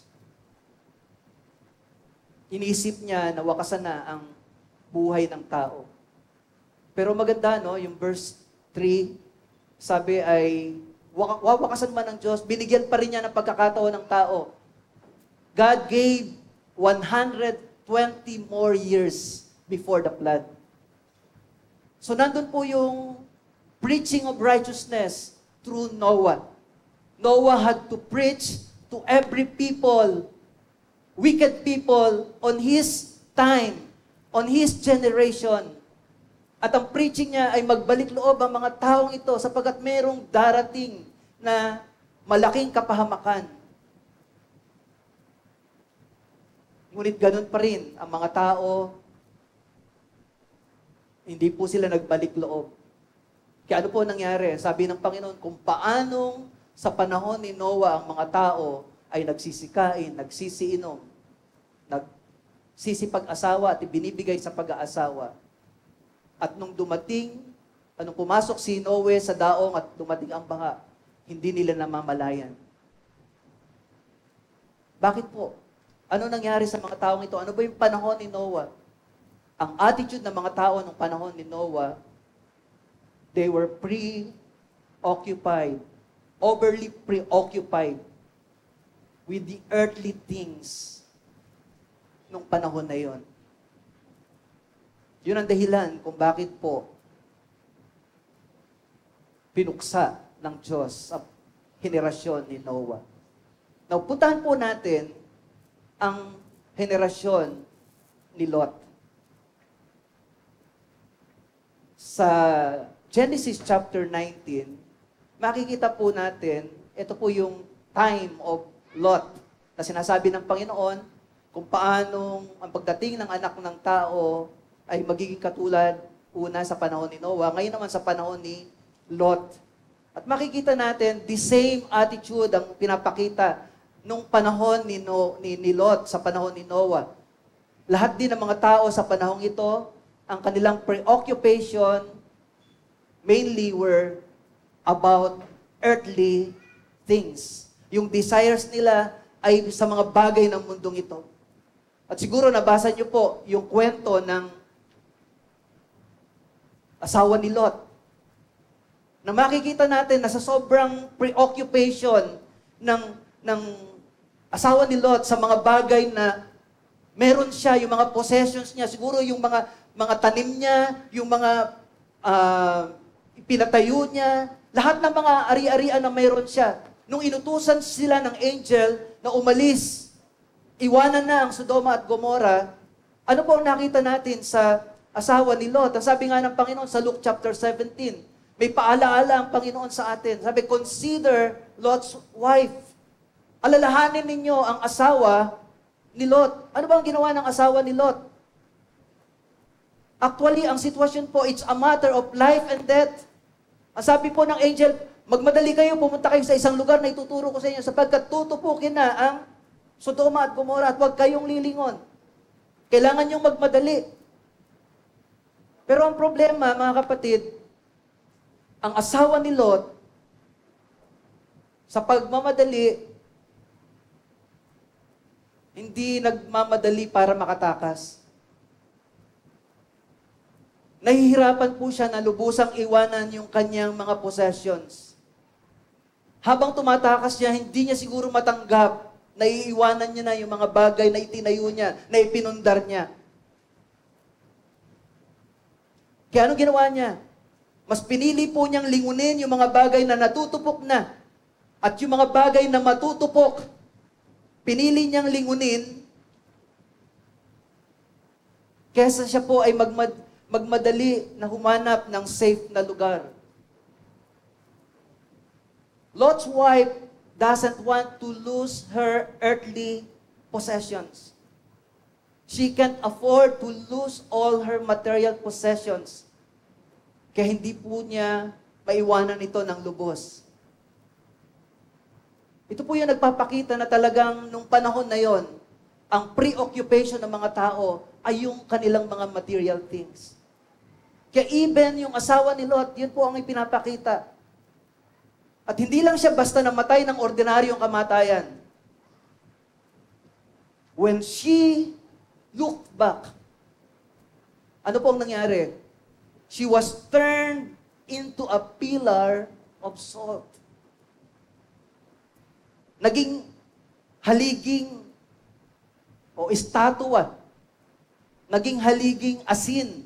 iniisip niya na wakasan na ang buhay ng tao. Pero maganda, no? Yung verse 3, sabi ay, wawakasan man ng Diyos, binigyan pa rin niya ng pagkakataon ng tao. God gave 120 more years before the flood. So nandun po yung preaching of righteousness through Noah. Noah had to preach to every people, wicked people, on his time, on his generation. At ang preaching niya ay magbalik loob ang mga taong ito sapagkat merong darating na malaking kapahamakan. Ngunit ganun pa rin, ang mga tao, hindi po sila nagbalik loob. Kaya ano po nangyari? Sabi ng Panginoon, kung paanong sa panahon ni Noah ang mga tao ay nagsisikain, nagsisiinom, nagsisipag-asawa at ibinibigay sa pag-aasawa. At nung pumasok si Noe sa daong at dumating ang baha, hindi nila namamalayan. Bakit po? Ano nangyari sa mga taong ito? Ano ba yung panahon ni Noah? Ang attitude ng mga tao nung panahon ni Noah, they were preoccupied, overly preoccupied with the earthly things nung panahon na yon. Yun ang dahilan kung bakit po pinuksa ng Diyos sa henerasyon ni Noah. Now, puntahan po natin ang henerasyon ni Lot. Sa Genesis chapter 19, makikita po natin, ito po yung time of Lot na sinasabi ng Panginoon kung paanong ang pagdating ng anak ng tao ay magiging katulad una sa panahon ni Noah, ngayon naman sa panahon ni Lot. At makikita natin, the same attitude ang pinapakita nung panahon ni Lot sa panahon ni Noah. Lahat din ng mga tao sa panahon ito, ang kanilang preoccupation mainly were about earthly things. Yung desires nila ay sa mga bagay ng mundong ito. At siguro nabasa niyo po yung kwento ng asawa ni Lot. Na makikita natin na sa sobrang preoccupation ng asawa ni Lot sa mga bagay na meron siya, yung mga possessions niya, siguro yung mga tanim niya, yung mga pinatayo niya, lahat ng mga ari-arian na meron siya. Nung inutusan sila ng angel na umalis, iwanan na ang Sodoma at Gomorrah, ano po ang nakita natin sa asawa ni Lot? Ang sabi nga ng Panginoon sa Luke chapter 17, may paalaala ang Panginoon sa atin. Sabi, consider Lot's wife. Alalahanin ninyo ang asawa ni Lot. Ano ba ang ginawa ng asawa ni Lot? Actually, ang sitwasyon po, it's a matter of life and death. Ang sabi po ng angel, magmadali kayo, pumunta kayo sa isang lugar na ituturo ko sa inyo sapagkat tutupukin na ang Sodoma at Gomorrah at huwag kayong lilingon. Kailangan niyong magmadali. Pero ang problema, mga kapatid, ang asawa ni Lot, sa pagmamadali, hindi nagmamadali para makatakas. Nahihirapan po siya na lubusang iwanan yung kanyang mga possessions. Habang tumatakas siya, hindi niya siguro matanggap na iiwanan niya na yung mga bagay na itinayo niya, na ipinundar niya. Kaya anong ginawa niya? Mas pinili po niyang lingunin yung mga bagay na natutupok na. At yung mga bagay na matutupok, pinili niyang lingunin kesa siya po ay magmadali na humanap ng safe na lugar. Lot's wife doesn't want to lose her earthly possessions. She can't afford to lose all her material possessions. Kaya hindi po niya maiwanan ito ng lubos. Ito po yung nagpapakita na talagang nung panahon na yon, ang preoccupation ng mga tao ay yung kanilang mga material things. Kaya even yung asawa ni Lot, yun po ang ipinapakita. At hindi lang siya basta namatay ng ordinaryong kamatayan. When she looked back, ano po ang nangyari? She was turned into a pillar of salt. Naging haliging o estatwa. Naging haliging asin.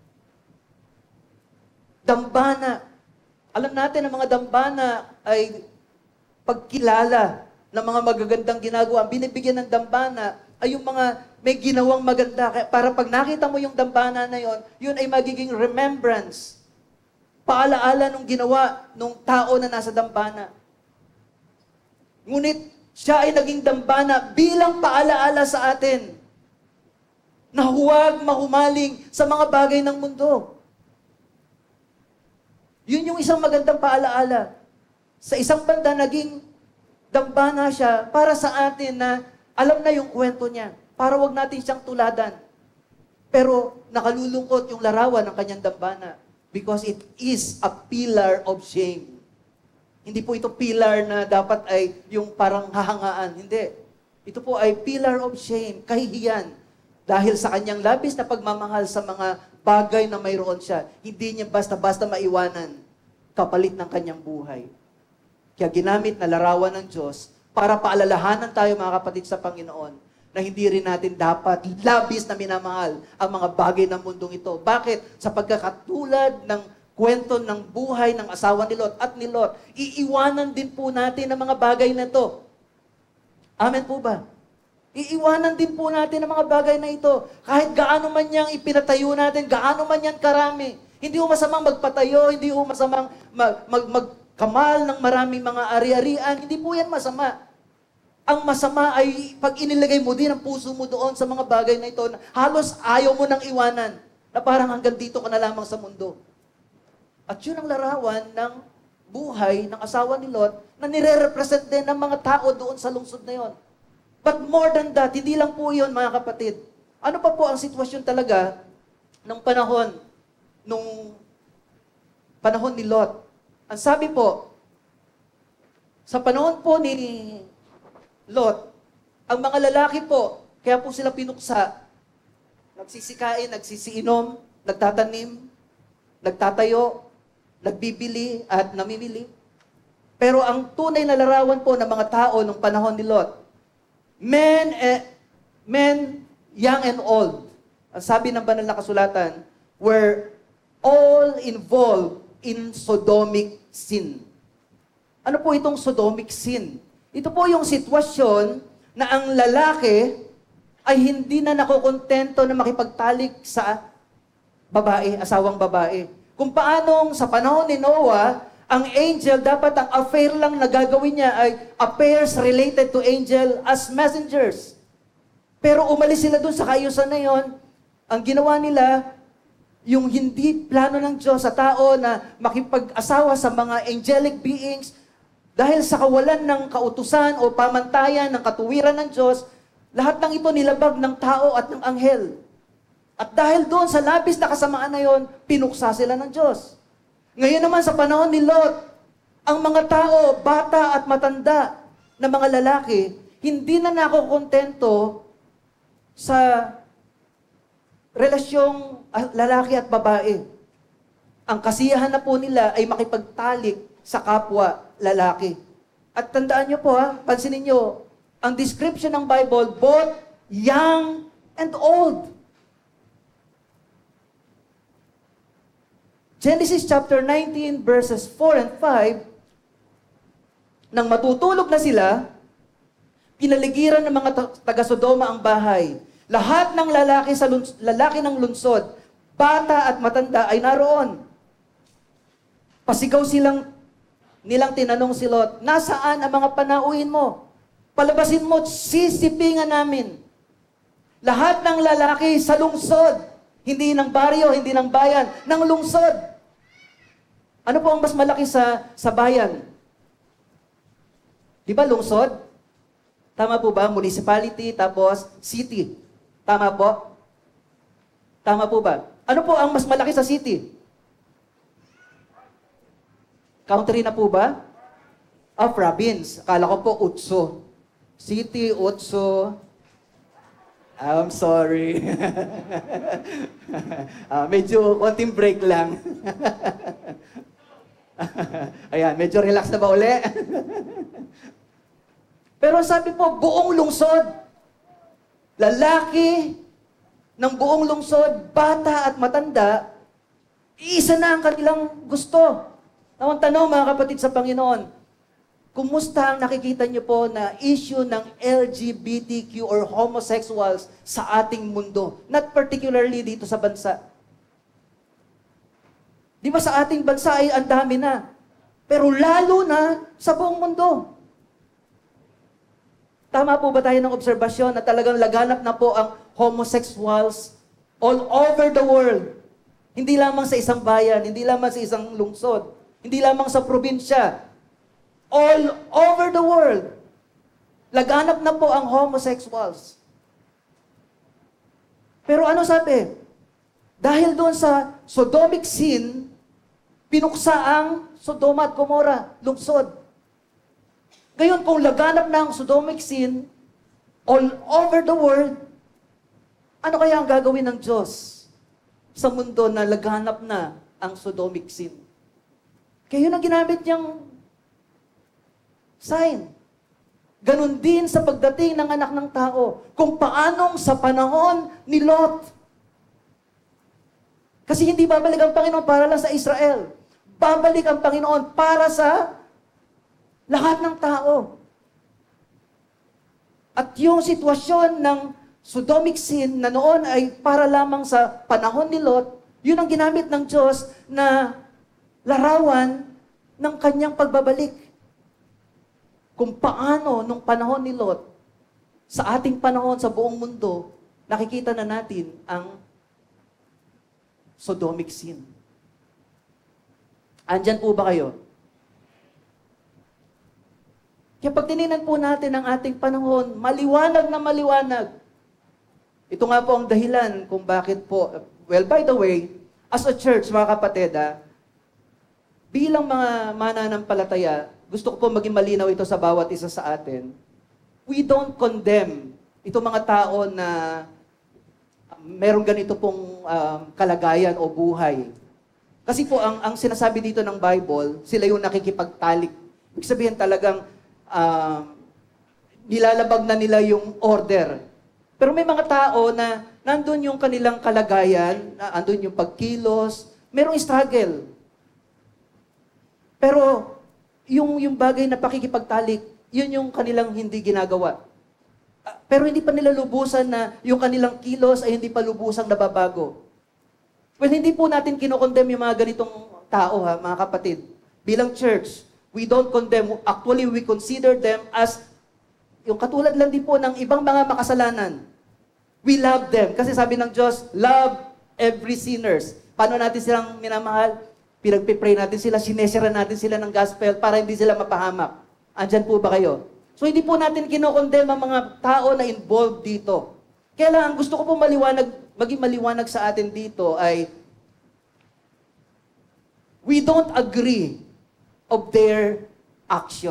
Dambana. Alam natin ang mga dambana ay pagkilala ng mga magagandang ginagawa. Ang binibigyan ng dambana ay yung mga may ginawang maganda. Kaya para pag nakita mo yung dambana na yon, yun ay magiging remembrance. Paalaala nung ginawa nung tao na nasa dambana. Ngunit siya ay naging dambana bilang paalaala sa atin na huwag mahumaling sa mga bagay ng mundo. Yun yung isang magandang paalaala. Sa isang banda, naging dambana siya para sa atin na alam na yung kwento niya. Para wag natin siyang tuladan. Pero nakalulungkot yung larawan ng kanyang dambana because it is a pillar of shame. Hindi po ito pillar na dapat ay yung parang hahangaan. Hindi. Ito po ay pillar of shame, kahihiyan. Dahil sa kanyang labis na pagmamahal sa mga bagay na mayroon siya, hindi niya basta-basta maiwanan kapalit ng kanyang buhay. Kaya ginamit na larawan ng Diyos para paalalahanan tayo mga kapatid sa Panginoon na hindi rin natin dapat labis na minamahal ang mga bagay ng mundong ito. Bakit? Sa pagkakatulad ng kwento ng buhay ng asawa ni Lot at ni Lot, iiwanan din po natin ang mga bagay na ito. Amen po ba? Iiwanan din po natin ang mga bagay na ito. Kahit gaano man niyang ipinatayo natin, gaano man yan karami. Hindi ho masamang magpatayo, hindi ho masamang magkamal ng maraming mga ari-arian. Hindi po yan masama. Ang masama ay pag inilagay mo din ang puso mo doon sa mga bagay na ito, halos ayaw mo nang iwanan. Na parang hanggang dito ka na lamang sa mundo. At yun ang larawan ng buhay ng asawa ni Lot na nire-represent din ng mga tao doon sa lungsod na yon. But more than that, hindi lang po yun mga kapatid. Ano pa po ang sitwasyon talaga ng panahon ni Lot? Ang sabi po, sa panahon po ni Lot, ang mga lalaki po, kaya po sila pinuksa, nagsisikain, nagsisiinom, nagtatanim, nagtatayo, nagbibili at namimili. Pero ang tunay na larawan po ng mga tao ng panahon ni Lot, men, young and old, ang sabi ng banal na kasulatan, were all involved in sodomic sin. Ano po itong sodomic sin? Ito po yung sitwasyon na ang lalaki ay hindi na nakokontento na makipagtalik sa babae, asawang babae. Kung paanong sa panahon ni Noah, ang angel, dapat ang affair lang na gagawin niya ay affairs related to angel as messengers. Pero umalis sila dun sa kaayusan na yon. Ang ginawa nila, yung hindi plano ng Diyos sa tao na makipag-asawa sa mga angelic beings, dahil sa kawalan ng kautusan o pamantayan ng katuwiran ng Diyos, lahat ng ito nilabag ng tao at ng anghel. At dahil doon sa labis na kasamaan na yon, pinuksa sila ng Diyos. Ngayon naman sa panahon ni Lot, ang mga tao, bata at matanda na mga lalaki, hindi na nakokontento sa relasyong lalaki at babae. Ang kasiyahan na po nila ay makipagtalik sa kapwa lalaki. At tandaan nyo po pansinin nyo, ang description ng Bible, both young and old. Genesis chapter 19 verses 4 and 5, nang matutulog na sila, pinaligiran ng mga taga-Sodoma ang bahay. Lahat ng lalaki ng lungsod, bata at matanda ay naroon. Pasigaw nilang tinanong si Lot, nasaan ang mga panauhin mo? Palabasin mo, sisipingan namin. Lahat ng lalaki sa lungsod, hindi ng baryo, hindi ng bayan, ng lungsod. Ano po ang mas malaki sa bayan? Di ba lungsod? Tama po ba? Municipality, tapos city. Tama po? Tama po ba? Ano po ang mas malaki sa city? Country na po ba? Province. Akala ko po utso. City, utso. I'm sorry. Medyo konting break lang. Ayan, medyo relax na ba uli? Pero sabi po, buong lungsod. Lalaki ng buong lungsod, bata at matanda, iisa na ang kanilang gusto. Ang tanong mga kapatid sa Panginoon, kumusta ang nakikita niyo po na issue ng LGBTQ or homosexuals sa ating mundo? Not particularly dito sa bansa. Di ba sa ating bansa ay ang dami na? Pero lalo na sa buong mundo. Tama po ba tayo ng obserbasyon na talagang laganap na po ang homosexuals all over the world? Hindi lamang sa isang bayan, hindi lamang sa isang lungsod, hindi lamang sa probinsya. All over the world. Laganap na po ang homosexuals. Pero ano sabi? Dahil doon sa sodomic sin, pinuksa ang Sodoma at Gomora, lungsod. Ngayon, kung laganap na ang sodomic sin all over the world, ano kaya ang gagawin ng Diyos sa mundo na laganap na ang sodomic sin? Kaya yun ang ginamit niyang sign. Ganon din sa pagdating ng anak ng tao, kung paanong sa panahon ni Lot. Kasi hindi babalik ang Panginoon para lang sa Israel. Babalik ang Panginoon para sa lahat ng tao. At yung sitwasyon ng sodomic sin na noon ay para lamang sa panahon ni Lot, yun ang ginamit ng Diyos na larawan ng kanyang pagbabalik. Kung paano nung panahon ni Lot, sa ating panahon sa buong mundo, nakikita na natin ang sodomic sin. Andyan po ba kayo? Kaya pag tinignan po natin ang ating panahon, maliwanag na maliwanag. Ito nga po ang dahilan kung bakit po, well, by the way, as a church, mga kapatid, bilang mga mananampalataya, gusto ko po maging malinaw ito sa bawat isa sa atin. We don't condemn itong mga tao na meron ganito pong kalagayan o buhay. Kasi po, ang sinasabi dito ng Bible, sila yung nakikipagtalik. Ibig sabihin talagang nilalabag na nila yung order. Pero may mga tao na nandun yung kanilang kalagayan, nandun yung pagkilos, merong struggle. Pero yung bagay na pakikipagtalik, yun yung kanilang hindi ginagawa. Pero hindi pa nila lubusan na yung kanilang kilos ay hindi pa lubusang nababago. Well, hindi po natin kinokondem yung mga ganitong tao, mga kapatid. Bilang church, we don't condemn. Actually, we consider them as yung katulad lang din po ng ibang mga makasalanan. We love them. Kasi sabi ng Diyos, love every sinners. Paano natin silang minamahal? Pinagpipray natin sila, sinesira natin sila ng gospel para hindi sila mapahamak. Andyan po ba kayo? So hindi po natin kinokondem ang mga tao na involved dito. Kaya lang, gusto ko po maging maliwanag sa atin dito ay we don't agree of their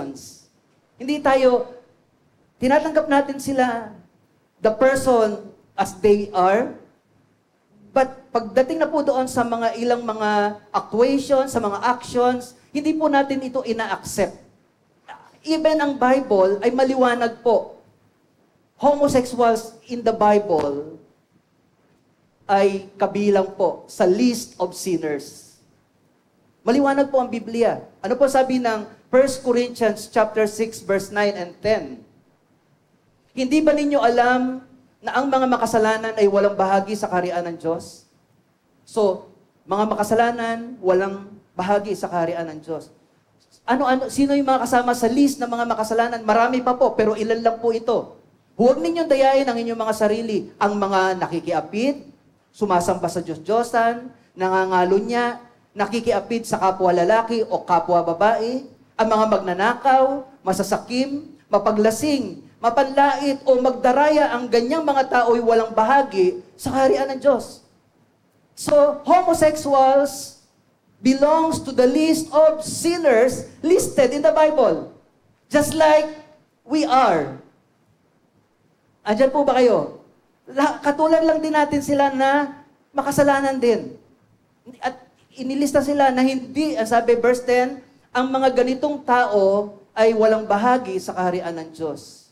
actions. Hindi tayo, tinatanggap natin sila, the person as they are. But pagdating na po doon sa mga ilang mga actuations, sa mga actions, hindi po natin ito ina-accept. Even ang Bible ay maliwanag po. Homosexuals in the Bible ay kabilang po sa list of sinners. Maliwanag po ang Biblia. Ano po sabi ng 1 Corinthians chapter 6 verse 9 and 10? Hindi ba ninyo alam na ang mga makasalanan ay walang bahagi sa kaharian ng Diyos? So, mga makasalanan, walang bahagi sa kaharian ng Diyos. Sino yung mga kasama sa list ng mga makasalanan? Marami pa po, pero ilan lang po ito. Huwag ninyong dayain ang inyong mga sarili. Ang mga nakikiapid, sumasamba sa Diyos-Diyosan, nangangalunya, nakikiapid sa kapwa lalaki o kapwa babae, ang mga magnanakaw, masasakim, mapaglasing, mapanlait o magdaraya, ang ganyang mga tao ay walang bahagi sa kaharian ng Diyos. So, homosexuals belongs to the list of sinners listed in the Bible. Just like we are. Andyan po ba kayo? Katulad lang din natin sila na makasalanan din. At inilista sila na hindi, sabi verse 10, ang mga ganitong tao ay walang bahagi sa kaharian ng Diyos.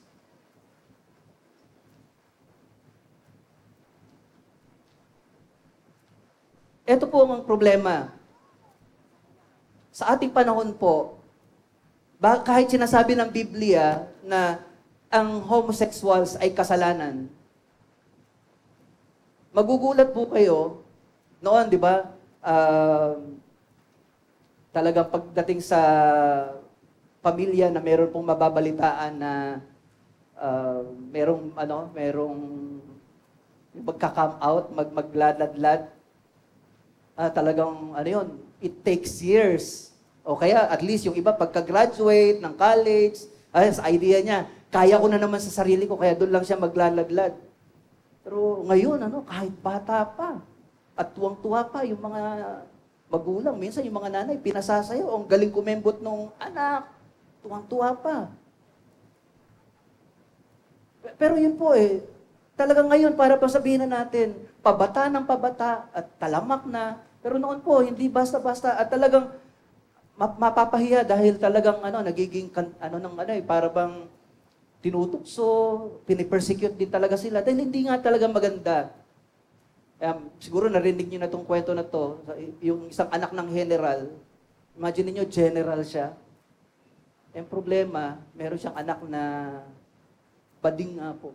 Ito po ang problema. Sa ating panahon po, kahit sinasabi ng Biblia na ang homosexuals ay kasalanan, magugulat po kayo, noon, di ba, talagang pagdating sa pamilya na meron pong mababalitaan na merong magka-come out, magladladlad, talagang yun, it takes years. O kaya at least yung iba pagka-graduate ng college, sa idea niya, kaya ko na naman sa sarili ko, kaya doon lang siya maglalaglag. Pero ngayon, kahit bata pa, at tuwang-tuwa pa yung mga magulang, minsan yung mga nanay, pinasasayaw, ang galing kumembot nung anak, tuwang-tuwa pa. Pero yun po talagang ngayon, para pa sabihin na natin, pabata ng pabata, at talamak na, pero noon po, hindi basta-basta, at talagang mapapahiya dahil talagang nagiging para bang tinutukso, pinipersecute din talaga sila dahil hindi nga talaga maganda. Siguro narinig niyo na itong kwento na to, yung isang anak ng general, imagine niyo general siya. Yung problema, meron siyang anak na bading nga po.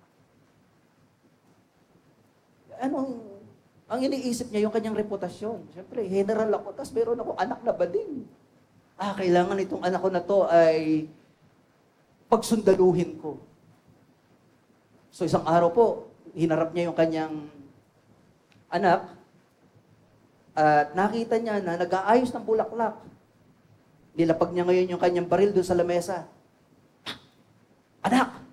Ang iniisip niya yung kanyang reputasyon. Siyempre, general ako, tapos meron ako anak na bading. Kailangan itong anak ko na to ay pagsundaluhin ko. So isang araw po, hinarap niya yung kanyang anak at nakita niya na nag-aayos ng bulaklak. Nilapag niya ngayon yung kanyang baril doon sa lamesa. Anak,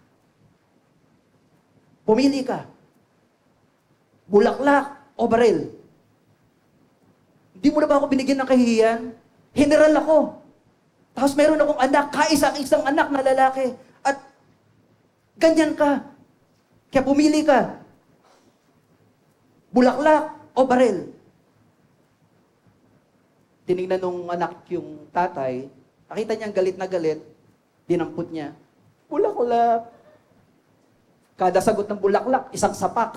pumili ka. Bulaklak o baril? Hindi mo na ba ako binigyan ng kahihiyan? General ako. Tapos meron akong anak, isang anak na lalaki. At ganyan ka. Kaya pumili ka. Bulaklak o baril? Tinignan nung anak yung tatay, nakita niyang galit na galit, dinampot niya. Bulaklak. Kada sagot ng bulaklak, isang sapak.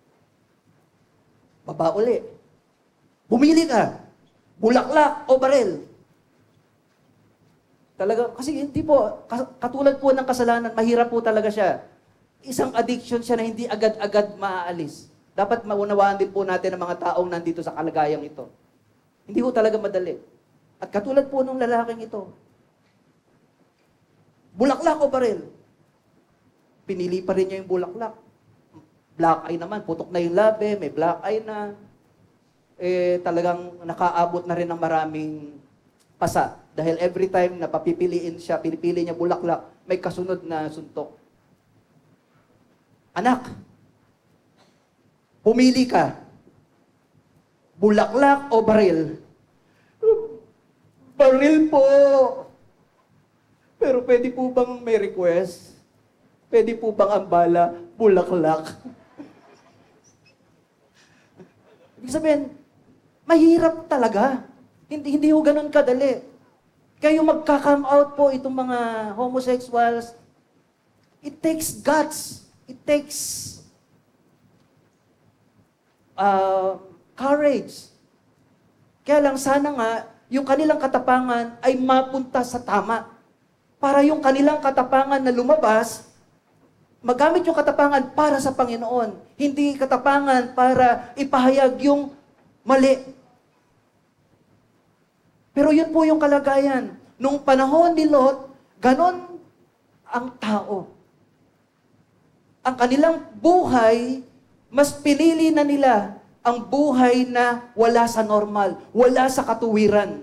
Baba uli. Bumili ka. Bulaklak o baril? Talaga, kasi hindi po, katulad po ng kasalanan, mahirap po talaga siya. Isang addiction siya na hindi agad-agad maaalis. Dapat maunawaan din po natin ang mga taong nandito sa kalagayang ito. Hindi po talaga madali. At katulad po ng lalaking ito, bulaklak o baril? Pinili pa rin niya yung bulaklak. Black eye naman, putok na yung labi, may black eye na. Talagang nakaabot na rin ng maraming pasa. Dahil every time na papipiliin siya, pinipili niya bulaklak, may kasunod na suntok. Anak, pumili ka. Bulaklak o baril? Baril po. Pero pwede po bang may request? Pwede po bang ang bala, bulaklak? Ibig sabihin, mahirap talaga. Hindi ho ganun kadali. Kaya yung magka-come out po itong mga homosexuals, it takes guts. It takes courage. Kaya lang sana nga, yung kanilang katapangan ay mapunta sa tama. Para yung kanilang katapangan na lumabas, magamit yung katapangan para sa Panginoon. Hindi katapangan para ipahayag yung mali. Pero yun po yung kalagayan. Nung panahon ni Lot, ganon ang tao. Ang kanilang buhay, mas pinili na nila ang buhay na wala sa normal, wala sa katuwiran,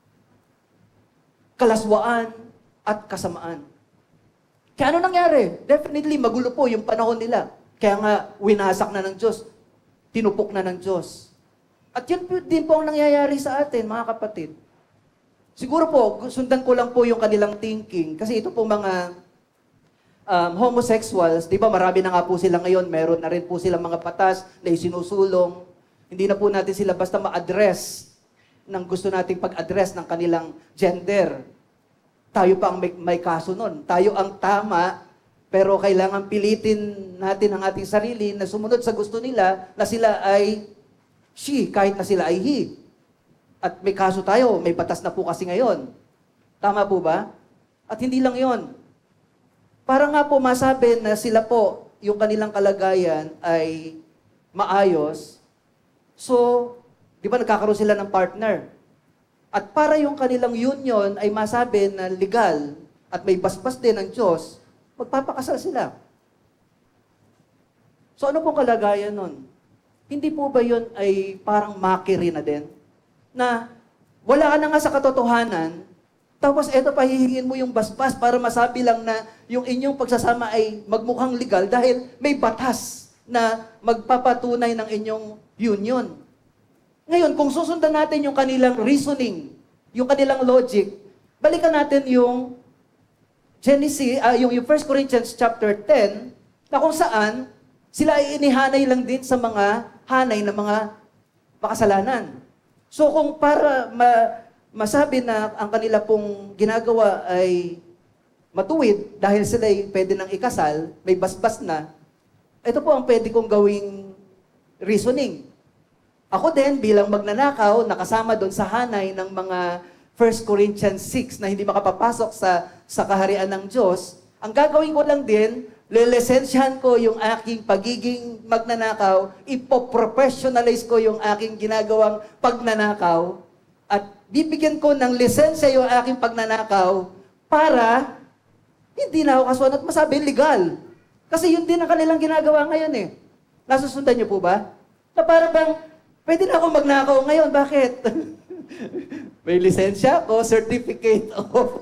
kalaswaan at kasamaan. Kaya ano nangyari? Definitely magulo po yung panahon nila. Kaya nga, winasak na ng Diyos, tinupok na ng Diyos. At yun din po ang nangyayari sa atin, mga kapatid. Siguro po, sundan ko lang po yung kanilang thinking. Kasi ito po mga homosexuals, di ba marami na nga po sila ngayon, meron na rin po silang mga patas na isinusulong. Hindi na po natin sila basta ma-address ng gusto nating pag-address ng kanilang gender. Tayo pa ang may kaso nun. Tayo ang tama, pero kailangan pilitin natin ang ating sarili na sumunod sa gusto nila na sila ay she, kahit na sila ay he. At may kaso tayo, may batas na po kasi ngayon. Tama po ba? At hindi lang yon. Para nga po masabi na sila po, yung kanilang kalagayan ay maayos, so, di ba nagkakaroon sila ng partner? At para yung kanilang union ay masabi na legal at may basbas din ng Diyos, magpapakasal sila. So ano pong kalagayan nun? Hindi po ba yun ay parang mockery na din? Na wala ka na nga sa katotohanan, tapos eto pahihingin mo yung basbas para masabi lang na yung inyong pagsasama ay magmukhang legal dahil may batas na magpapatunay ng inyong union. Ngayon, kung susundan natin yung kanilang reasoning, yung kanilang logic, balikan natin yung Genesis, yung 1 Corinthians chapter 10, na kung saan sila ay inihanay lang din sa mga hanay ng mga makasalanan. So kung para masabi na ang kanila pong ginagawa ay matuwid dahil sila ay pwede nang ikasal, may basbas na, ito po ang pwede kong gawing reasoning. Ako din, bilang magnanakaw, nakasama doon sa hanay ng mga 1 Corinthians 6 na hindi makapapasok sa kaharian ng Diyos, ang gagawin ko lang din, lilisensyahan ko yung aking pagiging magnanakaw, ipoprofessionalize ko yung aking ginagawang pagnanakaw, at bibigyan ko ng lisensya yung aking pagnanakaw para hindi na ako kasuhan at masabi legal. Kasi yun din ang kanilang ginagawa ngayon eh. Nasusundan niyo po ba? Na para bang, pwede na ako magnakaw ngayon. Bakit? May lisensya ko, certificate of...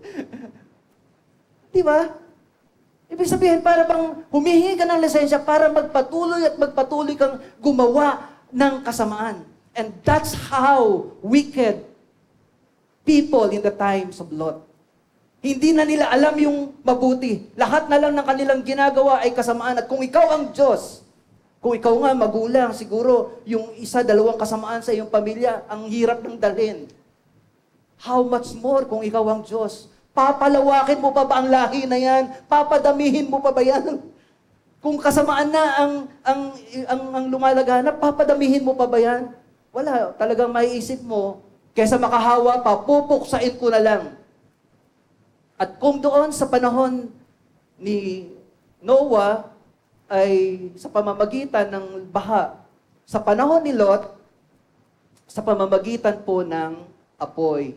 Di ba? Ibig sabihin, para bang humihingi ka ng lisensya para magpatuloy at magpatuloy kang gumawa ng kasamaan. And that's how wicked people in the times of Lot. Hindi na nila alam yung mabuti. Lahat na lang ng kanilang ginagawa ay kasamaan. At kung ikaw ang Diyos, kung ikaw nga magulang, siguro yung isa, dalawang kasamaan sa iyong pamilya, ang hirap ng dalhin. How much more kung ikaw ang Diyos? Papalawakin mo pa ba ang lahi na yan? Papadamihin mo pa ba yan? Kung kasamaan na ang lumalaganap, papadamihin mo pa ba yan? Wala. Talagang maiisip mo, kesa makahawa pa, pupuksain ko na lang. At kung doon sa panahon ni Noah ay sa pamamagitan ng baha, sa panahon ni Lot, sa pamamagitan po ng apoy.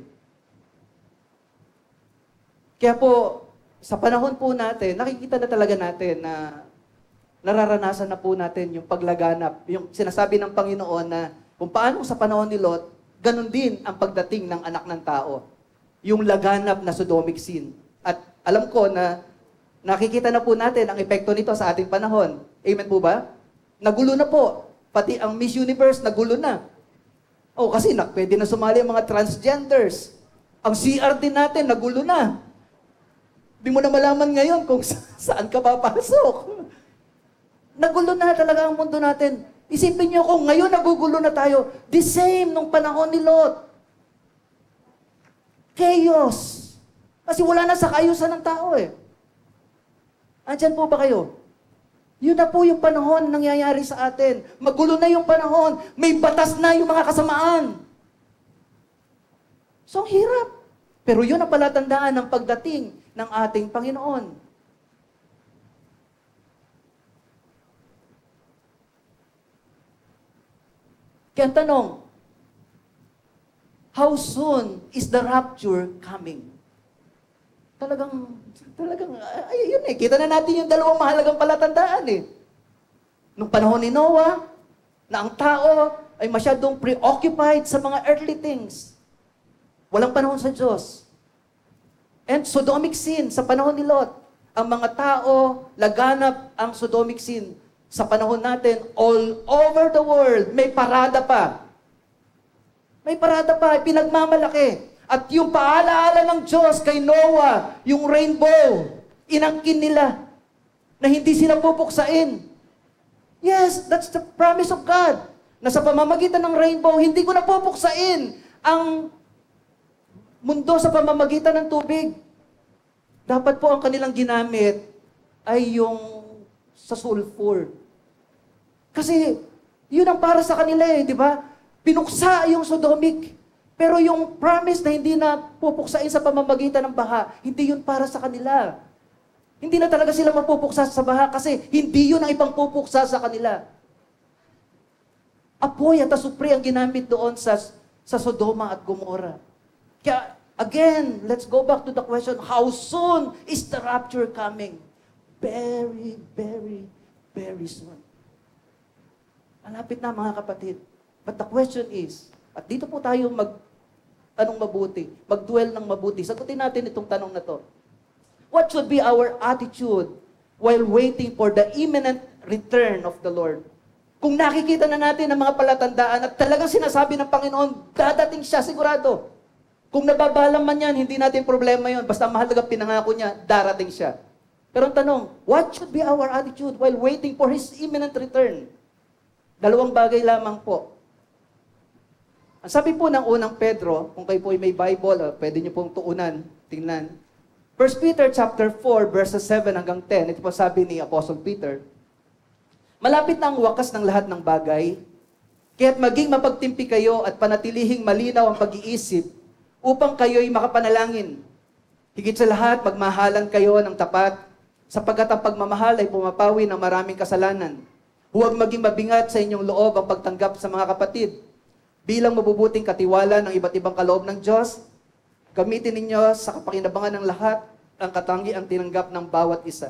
Kaya po, sa panahon po natin, nakikita na talaga natin na nararanasan na po natin yung paglaganap, yung sinasabi ng Panginoon na kung paano sa panahon ni Lot, ganun din ang pagdating ng anak ng tao. Yung laganap na sodomic sin. At alam ko na nakikita na po natin ang epekto nito sa ating panahon. Amen po ba? Nagulo na po. Pati ang Miss Universe, nagulo na. O kasi pwede na sumali ang mga transgenders. Ang CR din natin, nagulo na. Di mo na malaman ngayon kung saan ka papasok. Nagulo na talaga ang mundo natin. Isipin niyo kung ngayon nagugulo na tayo, the same nung panahon ni Lot. Chaos. Kasi wala na sa kaayusan ng tao eh. Andyan po ba kayo? Yun na po yung panahon nangyayari sa atin. Magulo na yung panahon. May batas na yung mga kasamaan. So, ang hirap. Pero yun ang palatandaan ng pagdating ng ating Panginoon. Kaya ang tanong, how soon is the rapture coming? Talagang, yun eh. Kita na natin yung dalawang mahalagang palatandaan eh. Nung panahon ni Noah, na ang tao ay masyadong preoccupied sa mga earthly things. Walang panahon sa Diyos. And sodomic sin sa panahon ni Lot. Ang mga tao, laganap ang sodomic sin. Sa panahon natin, all over the world, may parada pa. May parada pa, pinagmamalaki. At yung paalaala ng Diyos kay Noah, yung rainbow, inangkin nila na hindi sila pupuksain. Yes, that's the promise of God. Na sa pamamagitan ng rainbow, hindi ko na pupuksain ang mundo sa pamamagitan ng tubig. Dapat po ang kanilang ginamit ay yung sa sulfur. Kasi yun ang para sa kanila eh, di ba? Pinuksa yung sodomic. Pero yung promise na hindi na pupuksain sa pamamagitan ng baha, hindi yun para sa kanila. Hindi na talaga sila mapupuksa sa baha kasi hindi yun ang ibang pupuksa sa kanila. Apoy at asupre ang ginamit doon sa Sodoma at Gomorrah. Kaya, again, let's go back to the question, how soon is the rapture coming? Very, very, very soon. Malapit na mga kapatid. But the question is, at dito po tayo tanong mabuti, mag-dwell ng mabuti. Sagutin natin itong tanong na to. What should be our attitude while waiting for the imminent return of the Lord? Kung nakikita na natin ang mga palatandaan at talagang sinasabi ng Panginoon, dadating siya, sigurado. Kung nababalang man yan, hindi natin problema yon. Basta mahalaga pinangako niya, darating siya. Pero ang tanong, what should be our attitude while waiting for His imminent return? Dalawang bagay lamang po. Ang sabi po ng unang Pedro, kung kayo po ay may Bible, pwede niyo pong tuunan, tingnan. 1 Peter chapter 4, verses 7 hanggang 10, ito po sabi ni Apostle Peter, malapit na ang wakas ng lahat ng bagay, kaya't maging mapagtimpi kayo at panatilihing malinaw ang pag-iisip upang kayo'y makapanalangin. Higit sa lahat, magmahalan kayo ng tapat, sapagkat ang pagmamahal ay pumapawi ng maraming kasalanan. Huwag maging mabingat sa inyong loob ang pagtanggap sa mga kapatid. Bilang mabubuting katiwala ng iba't ibang kaloob ng Diyos, gamitin ninyo sa kapakinabangan ng lahat ang katangiang tinanggap ng bawat isa.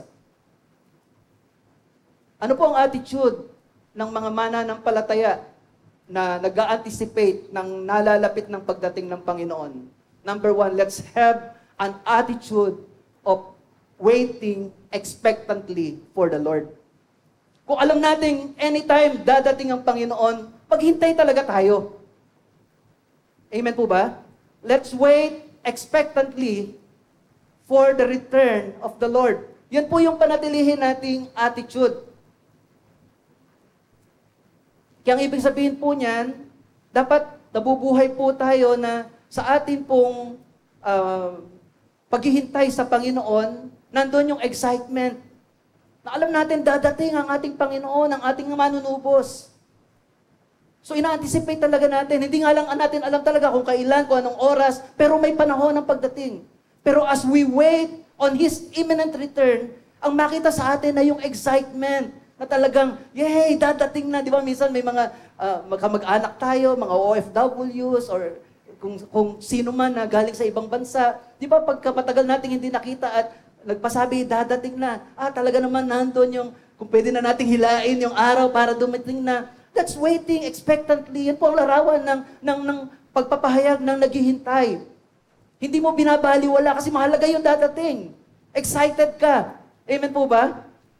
Ano po ang attitude ng mga mananampalataya na nag-a-anticipate ng nalalapit ng pagdating ng Panginoon? Number 1, let's have an attitude of waiting expectantly for the Lord. Kung alam natin anytime dadating ang Panginoon, maghintay talaga tayo. Amen po ba? Let's wait expectantly for the return of the Lord. Yan po yung panatilihin nating attitude. Kaya ang ibig sabihin po niyan, dapat nabubuhay po tayo na sa atin pong paghihintay sa Panginoon, nandun yung excitement. Na alam natin dadating ang ating Panginoon, ang ating manunubos. So ina-anticipate talaga natin. Hindi nga lang natin alam talaga kung kailan, kung anong oras, pero may panahon ng pagdating. Pero as we wait on His imminent return, ang makita sa atin na yung excitement na talagang, yay, dadating na. Di ba minsan may mga magkamag-anak tayo, mga OFWs, or kung sino man na galing sa ibang bansa. Di ba pagka matagal nating hindi nakita at nagpasabi, dadating na. Talaga naman nandun yung, kung pwede na nating hilain yung araw para dumating na. That's waiting expectantly. Yan po ang larawan ng pagpapahayag ng naghihintay. Hindi mo binabaliwala kasi mahalaga yung dadating. Excited ka. Amen po ba?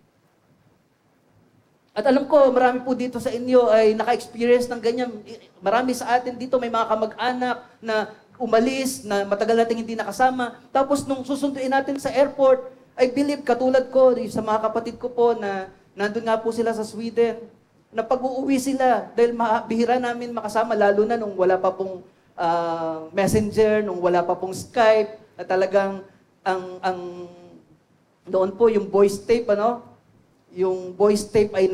At alam ko, marami po dito sa inyo ay naka-experience ng ganyan. Marami sa atin dito may mga kamag-anak na umalis, na matagal natin hindi nakasama. Tapos nung susunduin natin sa airport, I believe, katulad ko, sa mga kapatid ko po na nandun nga po sila sa Sweden. na pag-uuwi sila dahil bihira namin makasama, lalo na nung wala pa pong Messenger, nung wala pa pong Skype, na talagang ang doon po yung voice tape, yung voice tape ay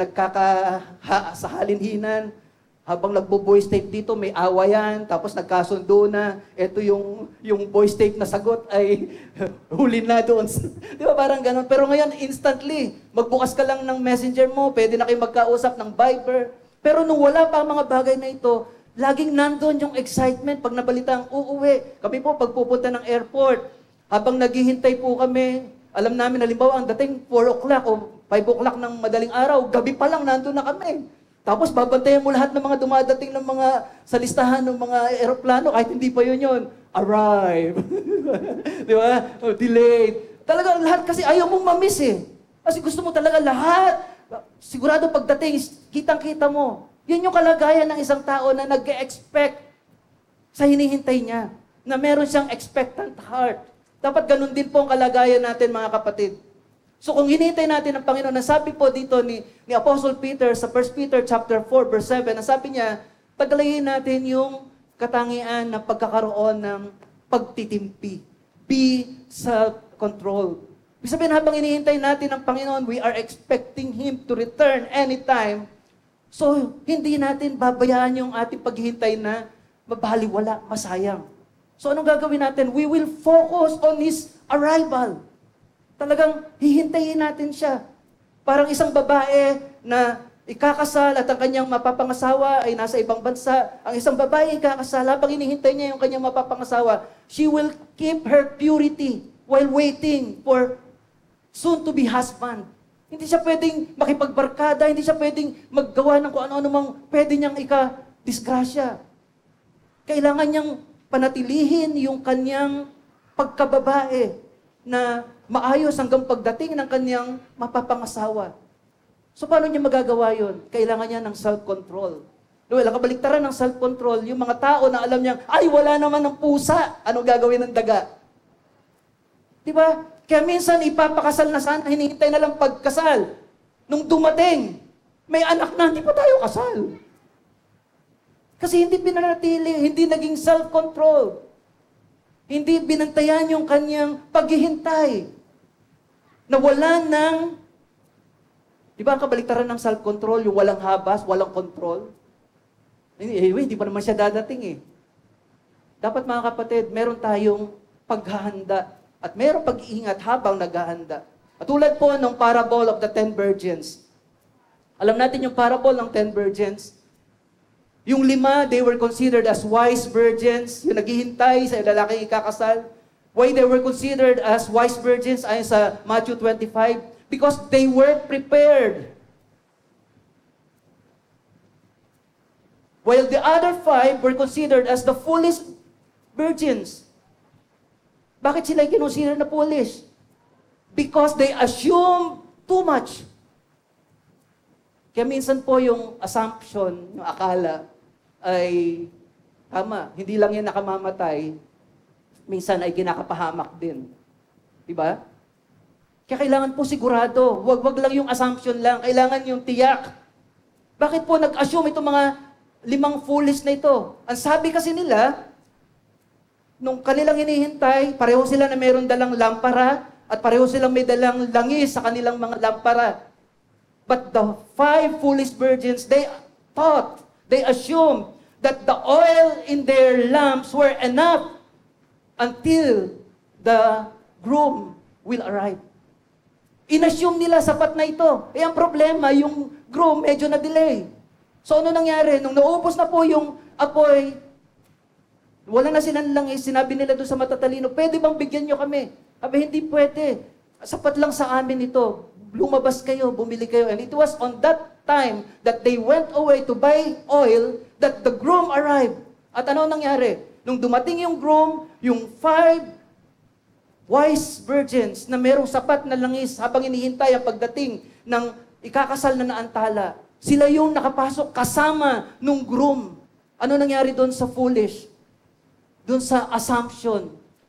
sa halinhinan. Habang nagbo-voice tape dito, may awayan, tapos nagkasundo na. Ito yung voice tape na sagot ay huli na doon. Di ba parang ganun? Pero ngayon, instantly, magbukas ka lang ng messenger mo, pwede na kayo magkausap ng Viber. Pero nung wala pa ang mga bagay na ito, laging nandun yung excitement pag nabalita ang uuwi. Kami po, pagpupunta ng airport, habang naghihintay po kami, alam namin, halimbawa, ang dating 4 o'clock o 5 o'clock ng madaling araw, gabi pa lang, nandun na kami. Tapos babantayan mo lahat ng mga dumadating ng mga sa listahan ng mga eroplano, kahit hindi pa yun. Arrive. Di ba? Delayed. Talagang lahat kasi ayaw mong mamiss eh. Kasi gusto mo talaga lahat. Sigurado pagdating, kitang-kita mo. Yun yung kalagayan ng isang tao na nag-expect sa hinihintay niya. Na meron siyang expectant heart. Dapat ganun din po ang kalagayan natin, mga kapatid. So kung hinihintay natin ang Panginoon, nasabi po dito ni Apostle Peter sa 1 Peter chapter 4 verse 7, nasabi niya, paglayin natin yung katangian ng pagkakaroon ng pagtitimpi. Be self-control. Ibig sabihin, habang hinihintay natin ang Panginoon, we are expecting Him to return anytime. So hindi natin babayaan yung ating paghihintay na mabaliwala, masayang. So anong gagawin natin? We will focus on His arrival. Talagang hihintayin natin siya. Parang isang babae na ikakasal at ang kanyang mapapangasawa ay nasa ibang bansa. Ang isang babae ikakasal, habang hinihintay niya yung kanyang mapapangasawa, she will keep her purity while waiting for soon-to-be husband. Hindi siya pwedeng makipagbarkada, hindi siya pwedeng maggawa ng kung ano-ano mang pwede niyang ika-disgrasya. Kailangan niyang panatilihin yung kanyang pagkababae na maayos hanggang pagdating ng kanyang mapapangasawa. So paano niya magagawa yun? Kailangan niya ng self-control. Well, ang kabaliktaran ng self-control, yung mga tao na alam niyang, ay, wala naman ng pusa. Ano gagawin ng daga? Diba? Kaya minsan ipapakasal na sana, hinihintay na lang pagkasal. Nung dumating, may anak na, hindi pa tayo kasal. Kasi hindi pinanatili, hindi naging self-control. Hindi binantayan yung kanyang paghihintay. Nawala ng, di ba ang kabaliktaran ng self-control, yung walang habas, walang control? Hindi pa naman siya dadating eh. Dapat mga kapatid, meron tayong paghahanda at meron pag-iingat habang naghahanda. At tulad po ng parable of the 10 virgins. Alam natin yung parable ng 10 virgins. Yung 5, they were considered as wise virgins, yung naghihintay sa lalaking ikakasal. Why they were considered as wise virgins ay sa Matthew 25? Because they were prepared. While the other 5 were considered as the foolish virgins. Bakit sila kinonsider na foolish? Because they assume too much. Kaya minsan po yung assumption, yung akala, ay tama. Hindi lang yan nakamamatay, minsan ay kinakapahamak din. Diba? Kaya kailangan po sigurado. Wag lang yung assumption lang. Kailangan yung tiyak. Bakit po nag-assume itong mga 5 foolish na ito? Ang sabi kasi nila, nung kanilang hinihintay, pareho sila na mayroon dalang lampara at pareho silang may dalang langis sa kanilang mga lampara. But the 5 foolish virgins, they thought, they assumed that the oil in their lamps were enough until the groom will arrive. Inassume nila sapat na ito. Eh ang problema, yung groom medyo na-delay. So ano nangyari? Nung naubos na po yung apoy, wala na sinanlang sinabi nila doon sa matatalino, pwede bang bigyan nyo kami? Sabi, hindi pwede. Sapat lang sa amin ito. Lumabas kayo, bumili kayo. And it was on that time that they went away to buy oil that the groom arrived. At ano nangyari? Nung dumating yung groom, yung 5 wise virgins na merong sapat na langis habang inihintay ang pagdating ng ikakasal na naantala, sila yung nakapasok kasama nung groom. Ano nangyari doon sa foolish? Doon sa assumption.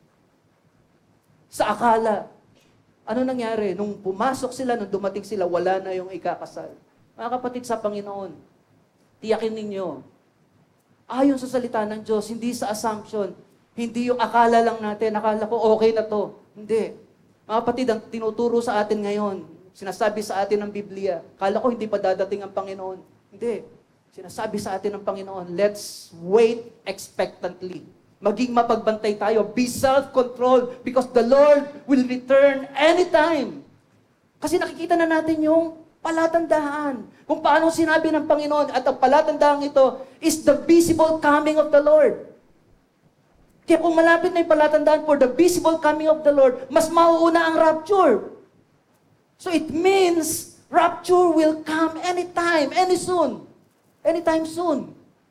Sa akala. Ano nangyari? Nung pumasok sila, nung dumating sila, wala na yung ikakasal. Mga kapatid sa Panginoon, tiyakin ninyo, ayon sa salita ng Diyos, hindi sa assumption, hindi yung akala lang natin, akala ko okay na to. Hindi. Mga kapatid, ang tinuturo sa atin ngayon, sinasabi sa atin ng Biblia, akala ko hindi pa dadating ang Panginoon. Hindi. Sinasabi sa atin ng Panginoon, let's wait expectantly. Maging mapagbantay tayo. Be self-controlled because the Lord will return anytime. Kasi nakikita na natin yung palatandaan. Kung paano sinabi ng Panginoon at ang palatandaan ito is the visible coming of the Lord. Kaya kung malapit na yung palatandaan for the visible coming of the Lord, mas mauuna ang rapture. So it means rapture will come anytime, anytime soon.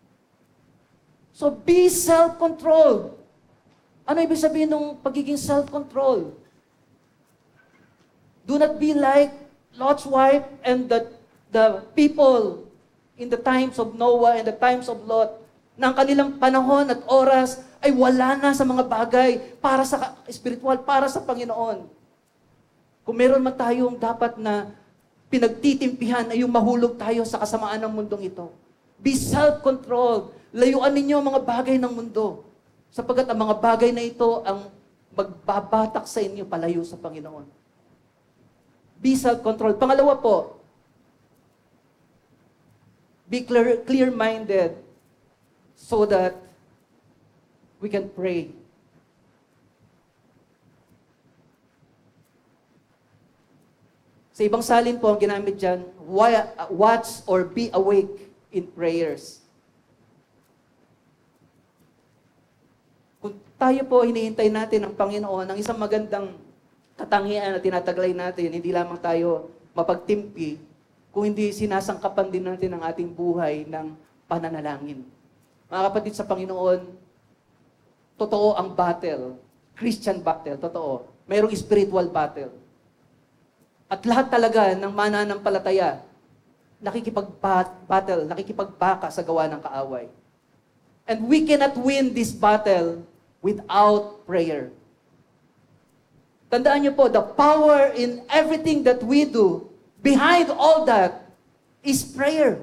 So be self-controlled. Ano ibig sabihin ng pagiging self-controlled? Do not be like Lot's wife and the people in the times of Noah and the times of Lot, na ang kanilang panahon at oras ay wala na sa mga bagay para sa spiritual, para sa Panginoon. Kung meron man tayong dapat na pinagtitimpihan ay yung mahulog tayo sa kasamaan ng mundong ito. Be self-controlled. Layuan ninyo ang mga bagay ng mundo. Sapagkat ang mga bagay na ito ang magbabatak sa inyo palayo sa Panginoon. Be self-controlled. Pangalawa po, be clear-minded so that we can pray. Sa ibang salin po, ang ginamit dyan, watch or be awake in prayers. Kung tayo po hinihintay natin ang Panginoon, ang isang magandang katangian na tinataglay natin, hindi lamang tayo mapagtimpi, kung hindi sinasangkapan din natin ang ating buhay ng pananalangin. Mga kapatid sa Panginoon, totoo ang battle, Christian battle, totoo. Mayroong spiritual battle. At lahat talaga ng mananampalataya, nakikipag-battle, nakikipagbaka sa gawa ng kaaway. And we cannot win this battle without prayer. Tandaan niyo po, the power in everything that we do, behind all that, is prayer.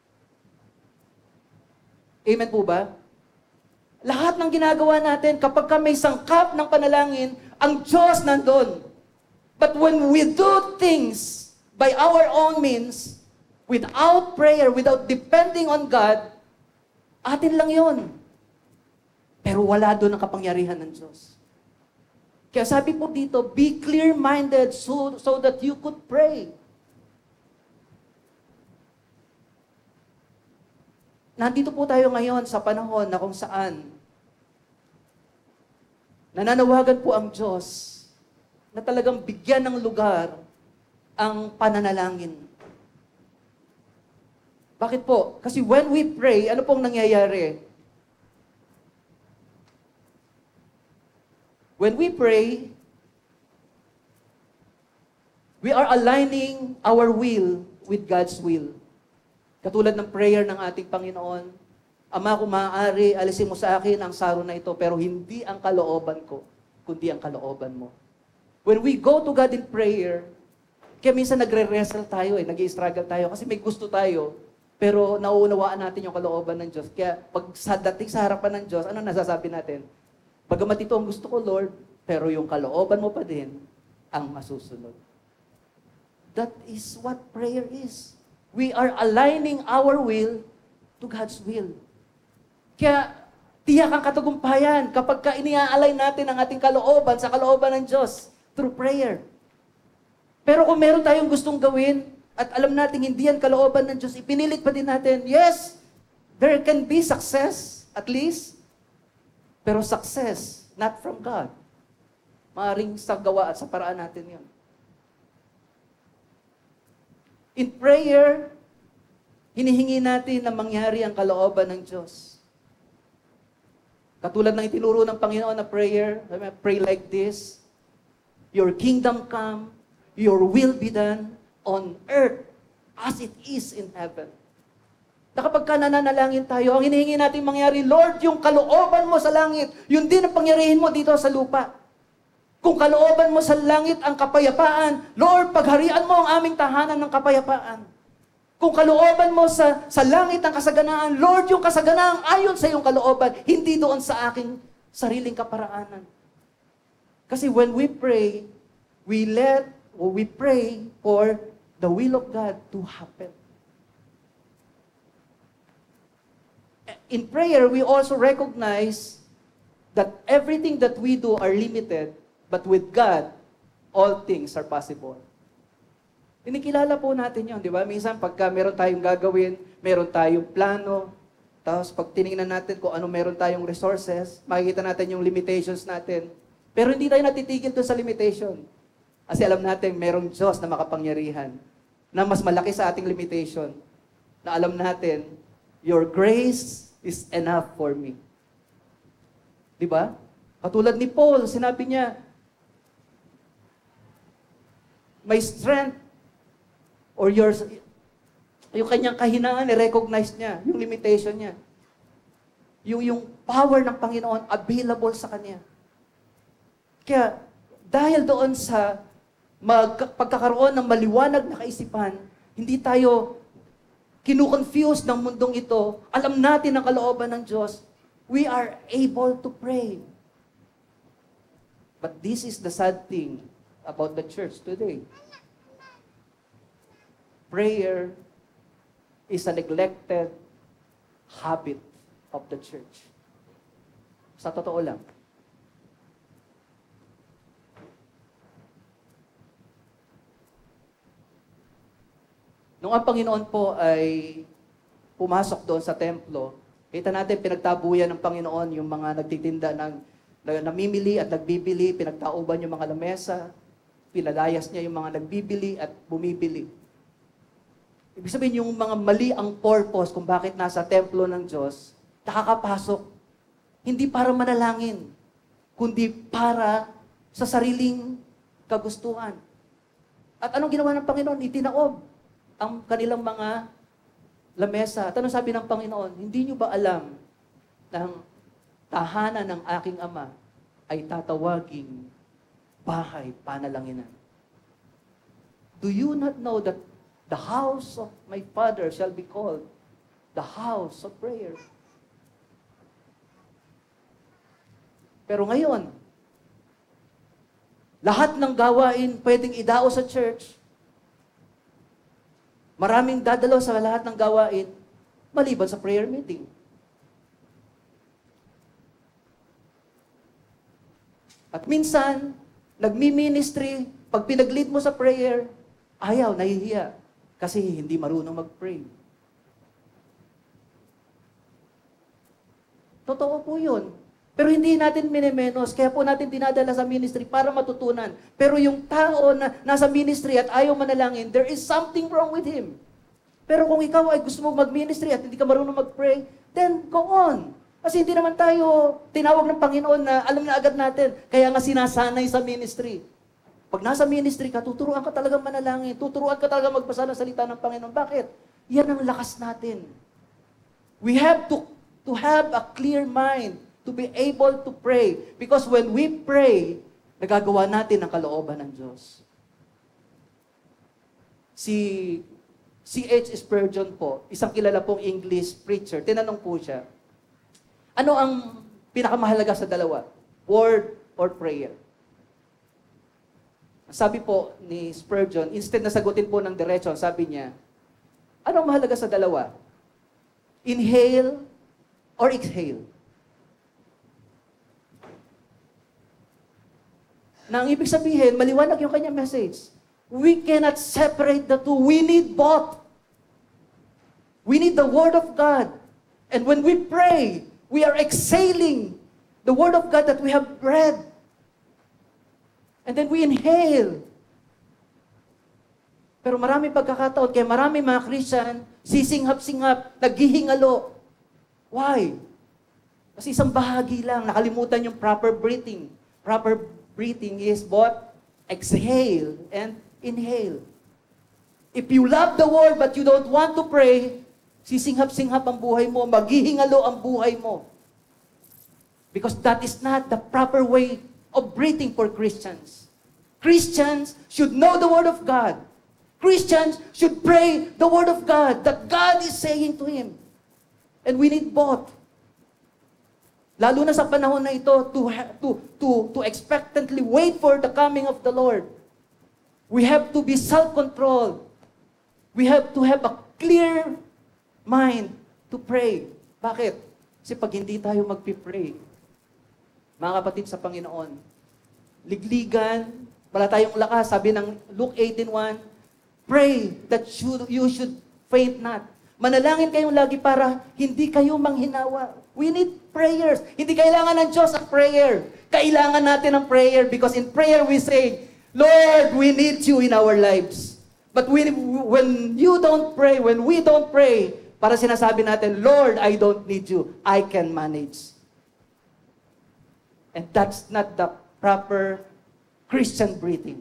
Amen po ba? Lahat ng ginagawa natin, kapag may sangkap ng panalangin, ang Diyos nandun. But when we do things by our own means, without prayer, without depending on God, atin lang yon. Pero wala doon ang kapangyarihan ng Diyos. Kaya sabi po dito, be clear-minded so that you could pray. Nandito po tayo ngayon sa panahon na kung saan nananawagan po ang Diyos na talagang bigyan ng lugar ang pananalangin. Bakit po? Kasi when we pray, ano pong nangyayari? When we pray, we are aligning our will with God's will. Katulad ng prayer ng ating Panginoon, Ama, kung maaari, alisin mo sa akin ang saro na ito, pero hindi ang kalooban ko, kundi ang kalooban mo. When we go to God in prayer, kaya minsan nagre-wrestle tayo, nag-i-struggle tayo, kasi may gusto tayo, pero nauunawaan natin yung kalooban ng Diyos. Kaya pag dating sa harapan ng Diyos, ano nasasabi natin? Bagamat ito ang gusto ko, Lord, pero yung kalooban mo pa din ang masusunod. That is what prayer is. We are aligning our will to God's will. Kaya tiyak ang katagumpayan kapag iniaalay natin ang ating kalooban sa kalooban ng Diyos through prayer. Pero kung meron tayong gustong gawin at alam natin hindi yan kalooban ng Diyos, ipinilit pa din natin, yes, there can be success at least, pero success, not from God. Maaring sa gawa at sa paraan natin yun. In prayer, hinihingi natin na mangyari ang kalooban ng Diyos. Katulad ng itinuro ng Panginoon na prayer, pray like this, your kingdom come, your will be done on earth as it is in heaven. Na kapag ka nananalangin tayo, ang hinihingi natin mangyari, Lord, yung kalooban mo sa langit, yun din ang pangyarihin mo dito sa lupa. Kung kalooban mo sa langit ang kapayapaan, Lord, pagharian mo ang aming tahanan ng kapayapaan. Kung kalooban mo sa langit ang kasaganaan, Lord, yung kasaganaan ayon sa iyong kalooban, hindi doon sa aking sariling kaparaanan. Kasi when we pray, we pray for the will of God to happen. In prayer, we also recognize that everything that we do are limited, but with God, all things are possible. Kinikilala po natin yun, di ba? Minsan, pagka meron tayong gagawin, meron tayong plano, tapos pag tinignan natin kung ano meron tayong resources, makikita natin yung limitations natin. Pero hindi tayo natitigil doon sa limitation. Kasi alam natin, merong Diyos na makapangyarihan, na mas malaki sa ating limitation, na alam natin, your grace is enough for me. Di ba? Katulad ni Paul, sinabi niya, my strength, or yung kanyang kahinaan, i-recognize niya, yung limitation niya. Yung power ng Panginoon available sa kanya. Kaya, dahil doon sa pagkakaroon ng maliwanag na kaisipan, hindi tayo kinukonfuse ng mundong ito, alam natin ang kalooban ng Diyos, we are able to pray. But this is the sad thing about the church today. Prayer is a neglected habit of the church. Sa totoo lang. Nung ang Panginoon po ay pumasok doon sa templo, kita natin pinagtabuyan ng Panginoon yung mga nagtitinda ng namimili at nagbibili, pinagtauban yung mga lamesa, pinalayas niya yung mga nagbibili at bumibili. Ibig sabihin, yung mga mali ang purpose kung bakit nasa templo ng Diyos, nakakapasok, hindi para manalangin, kundi para sa sariling kagustuhan. At anong ginawa ng Panginoon? Itinaob ang kanilang mga lamesa. At anong sabi ng Panginoon? Hindi nyo ba alam na ang tahanan ng aking Ama ay tatawaging bahay panalanginan? Do you not know that the house of my Father shall be called the house of prayer? Pero ngayon, lahat ng gawain pwedeng idao sa church. Maraming dadalo sa lahat ng gawain, maliban sa prayer meeting. At minsan, nagmi-ministry, pag pinag-lead mo sa prayer, ayaw, nahihiya. Kasi hindi marunong mag-pray. Totoo po yun. Pero hindi natin minimenos. Kaya po natin dinadala sa ministry para matutunan. Pero yung tao na nasa ministry at ayaw manalangin, there is something wrong with him. Pero kung ikaw ay gusto mo mag-ministry at hindi ka marunong mag-pray, then go on. Kasi hindi naman tayo tinawag ng Panginoon na alam na agad natin. Kaya nga sinasanay sa ministry. Pag nasa ministry ka, tuturuan ka talagang manalangin. Tuturuan ka talagang magbasa ng salita ng Panginoon. Bakit? Yan ang lakas natin. We have to have a clear mind to be able to pray. Because when we pray, nagagawa natin ang kalooban ng Diyos. Si C.H. Spurgeon po, isang kilala pong English preacher, tinanong po siya, ano ang pinakamahalaga sa dalawa? Word or prayer? Sabi po ni Spurgeon, instead na sagutin po ng diretso, sabi niya, anong mahalaga sa dalawa? Inhale or exhale? Na ang ibig sabihin, maliwanag yung kanyang message. We cannot separate the two. We need both. We need the Word of God. And when we pray, we are exhaling the Word of God that we have read. And then we inhale. Pero maraming pagkakataon, kaya maraming mga Christian, sisinghap-singhap, naghihingalo. Why? Kasi isang bahagi lang, nakalimutan yung proper breathing. Proper breathing is both exhale and inhale. If you love the Word but you don't want to pray, sisinghap-singhap ang buhay mo, maghihingalo ang buhay mo. Because that is not the proper way of breathing for Christians. Christians should know the Word of God. Christians should pray the Word of God that God is saying to him. And we need both. Lalo na sa panahon na ito, to expectantly wait for the coming of the Lord. We have to be self-controlled. We have to have a clear mind to pray. Bakit? Kasi pag hindi tayo magpipray, mga kapatid sa Panginoon, ligligan, wala tayong lakas. Sabi ng Luke 18:1, pray that you should faint not. Manalangin kayong lagi para hindi kayo manghinawa. We need prayers. Hindi kailangan ng Diyos ang prayer. Kailangan natin ang prayer because in prayer we say, Lord, we need you in our lives. But when you don't pray, when we don't pray, para sinasabi natin, Lord, I don't need you. I can manage. And that's not the proper Christian breathing.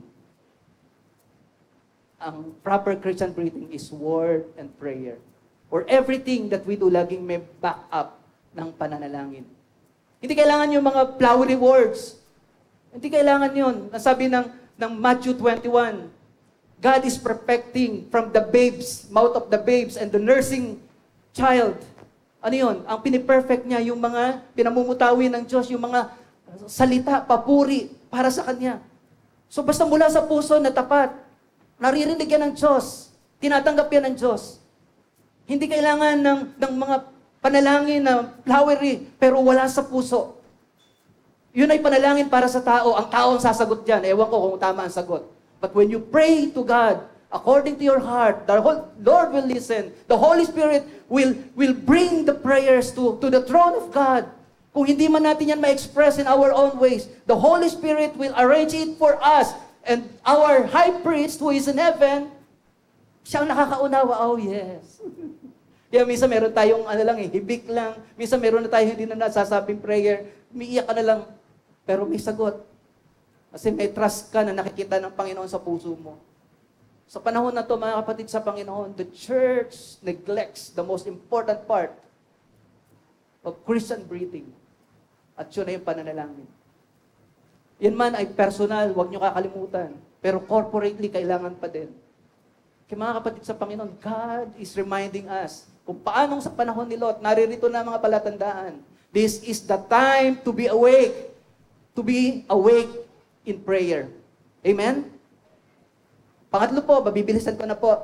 Ang proper Christian breathing is word and prayer. Or everything that we do, laging may back up ng pananalangin. Hindi kailangan yung mga flowery words. Hindi kailangan yun. Nasabi ng Matthew 21, God is perfecting from the babes, mouth of the babes and the nursing child. Ano yun? Ang piniperfect niya, yung mga pinamumutawi ng Diyos, yung mga salita, papuri para sa Kanya. So basta mula sa puso na tapat, naririnig yan ng Diyos, tinatanggap yan ng Diyos. Hindi kailangan ng mga panalangin na flowery, pero wala sa puso. Yun ay panalangin para sa tao. Ang tao ang sasagot dyan. Ewan ko kung tama ang sagot. But when you pray to God, according to your heart, the Lord will listen. The Holy Spirit will bring the prayers to the throne of God. Kung hindi man natin yan ma-express in our own ways, the Holy Spirit will arrange it for us. And our high priest who is in heaven, siyang nakakaunawa. Oh, yes. Kaya minsan meron tayong hibik lang. Minsan meron na tayong hindi na nasasabing prayer. Umiiyak ka na lang. Pero may sagot. Kasi may trust ka na nakikita ng Panginoon sa puso mo. Sa panahon na to, mga kapatid sa Panginoon, the church neglects the most important part of Christian breathing. At yun na yung pananalangin. Yan man ay personal, huwag nyo kakalimutan. Pero corporately, kailangan pa din. Kaya mga kapatid sa Panginoon, God is reminding us kung paanong sa panahon ni Lot, naririto na mga palatandaan. This is the time to be awake. To be awake in prayer. Amen? Pangatlo po, babibilisan ko na po.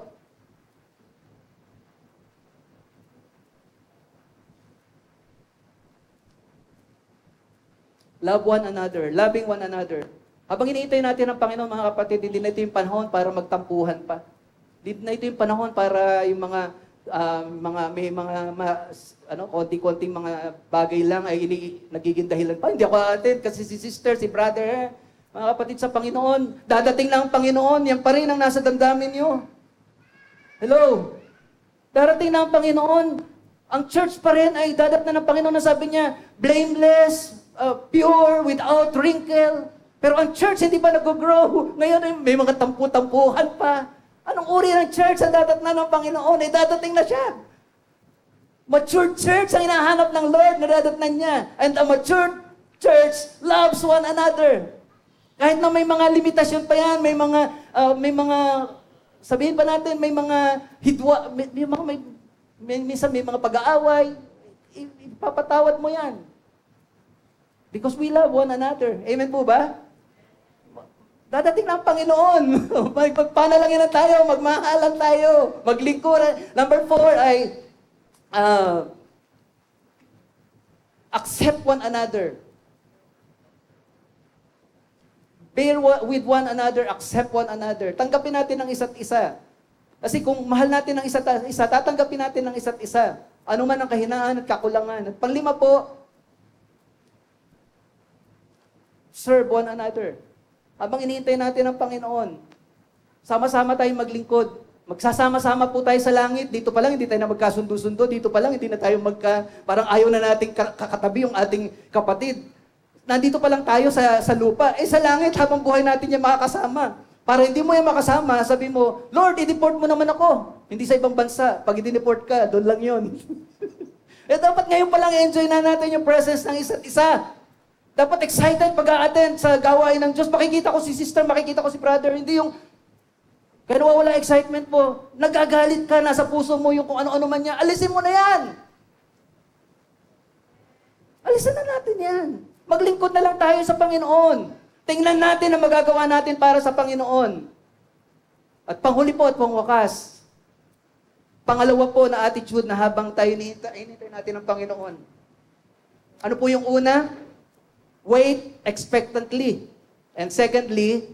Love one another. Loving one another. Habang iniintay natin ang Panginoon, mga kapatid, hindi na ito yung panahon para magtampuhan pa. Hindi na ito yung panahon para yung konti-konting mga bagay lang ay nagiging dahilan pa. Hindi ako attend kasi si sister, si brother, mga kapatid sa Panginoon, dadating na ang Panginoon, yan pa rin ang nasa damdamin nyo. Hello? Darating na ang Panginoon, ang church pa rin ay dadat na ng Panginoon na sabi niya, blameless, pure, without wrinkle. Pero ang church hindi pa nag-grow. Ngayon may mga tampu-tampuhan pa. Anong uri ng church ang dadat na ng Panginoon? Eh, dadating na siya. Mature church ang hinahanap ng Lord na dadatnan niya. And a mature church loves one another. Kahit na may mga limitasyon pa yan, may mga sabihin pa natin, may mga hidwa, minsan may mga pag-aaway, ipapatawad mo yan. Because we love one another. Amen po ba? Dadating na ang Panginoon. Magpanalangin na tayo, magmahalan tayo, maglingkuran. Number 4 ay accept one another. Bear with one another, accept one another. Tanggapin natin ang isa't isa. Kasi kung mahal natin ang isa't isa, tatanggapin natin ang isa't isa. Ano man ang kahinaan at kakulangan. At panglima po, serve one another. Habang iniintay natin ang Panginoon, sama-sama tayong maglingkod. Magsasama-sama po tayo sa langit. Dito pa lang, hindi tayo na magkasundo-sundo. Dito pa lang, hindi na tayo parang ayaw na nating kakatabi yung ating kapatid. Nandito pa lang tayo sa lupa. Sa langit, habang buhay natin yung makakasama. Para hindi mo yung makasama, sabi mo, Lord, i-deport mo naman ako. Hindi sa ibang bansa. Pag i-deport ka, doon lang yun. Dapat ngayon pa lang enjoy na natin yung presence ng isa't isa. Dapat excited pag-a-attend sa gawain ng Diyos. Makikita ko si sister, makikita ko si brother. Hindi yung Kaya nawawala excitement mo. Nagagalit ka, nasa puso mo yung kung ano-ano man niya. Alisin mo na yan. Alisin na natin yan. Maglingkod na lang tayo sa Panginoon. Tingnan natin ang magagawa natin para sa Panginoon. At panghuli po at pangwakas, pangalawa po na attitude na habang tayo hinihintay natin ang Panginoon. Ano po yung una? Wait expectantly. And secondly,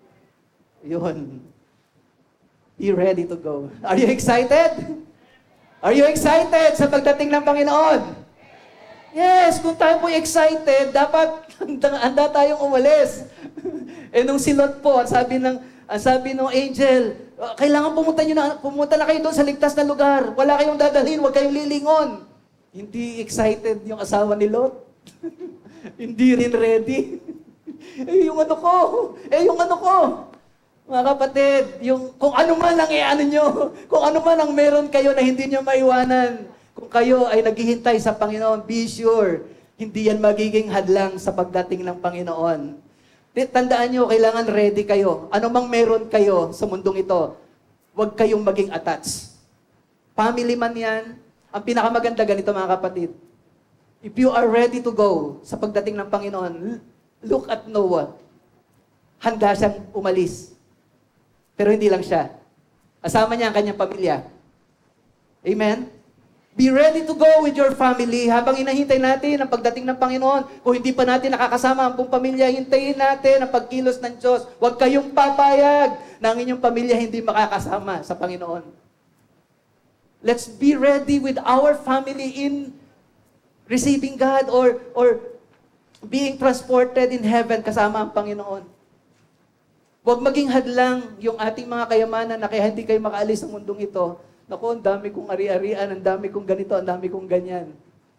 yun, be ready to go. Are you excited? Are you excited sa pagdating ng Panginoon? Yes, kung tayo po excited, dapat handa tayong umalis. Nung si Lot po, ang sabi ng angel, kailangan pumunta na kayo doon sa ligtas na lugar. Wala kayong dadalhin, huwag kayong lilingon. Hindi excited yung asawa ni Lot. Hindi rin ready. Yung ano ko. Mga kapatid, kung ano man ang ano nyo, kung ano man ang meron kayo na hindi nyo maiwanan, kung kayo ay naghihintay sa Panginoon, be sure, hindi yan magiging hadlang sa pagdating ng Panginoon. Tandaan nyo, kailangan ready kayo. Ano mang meron kayo sa mundong ito, huwag kayong maging attached. Family man yan, ang pinakamaganda ganito mga kapatid, if you are ready to go sa pagdating ng Panginoon, look at Noah. Handa siyang umalis. Pero hindi lang siya. Asama niya ang kanyang pamilya. Amen? Be ready to go with your family habang inahintay natin ang pagdating ng Panginoon. Kung hindi pa natin nakakasama ang buong pamilya, hintayin natin ang pagkilos ng Diyos. Huwag kayong papayag na ang inyong pamilya hindi makakasama sa Panginoon. Let's be ready with our family in receiving God or being transported in heaven kasama ang Panginoon. Huwag maging hadlang yung ating mga kayamanan na kaya hindi kayo makaalis sa mundong ito. Naku, ang dami kong ari-arian, ang dami kong ganito, ang dami kong ganyan.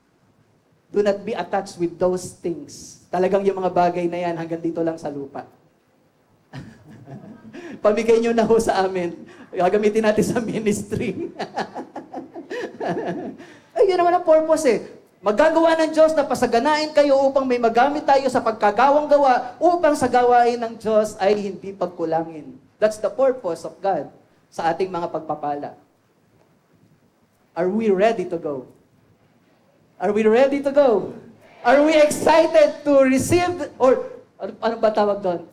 Do not be attached with those things. Talagang yung mga bagay na yan hanggang dito lang sa lupa. Pamigay nyo na ho sa amin. Gagamitin natin sa ministry. Ay, yun naman ang purpose eh. Magagawa ng Diyos na pasaganain kayo upang may magamit tayo sa pagkagawang gawa upang sa gawain ng Diyos ay hindi pagkulangin. That's the purpose of God sa ating mga pagpapala. Are we ready to go? Are we ready to go? Are we excited to receive, or ano ba tawag doon?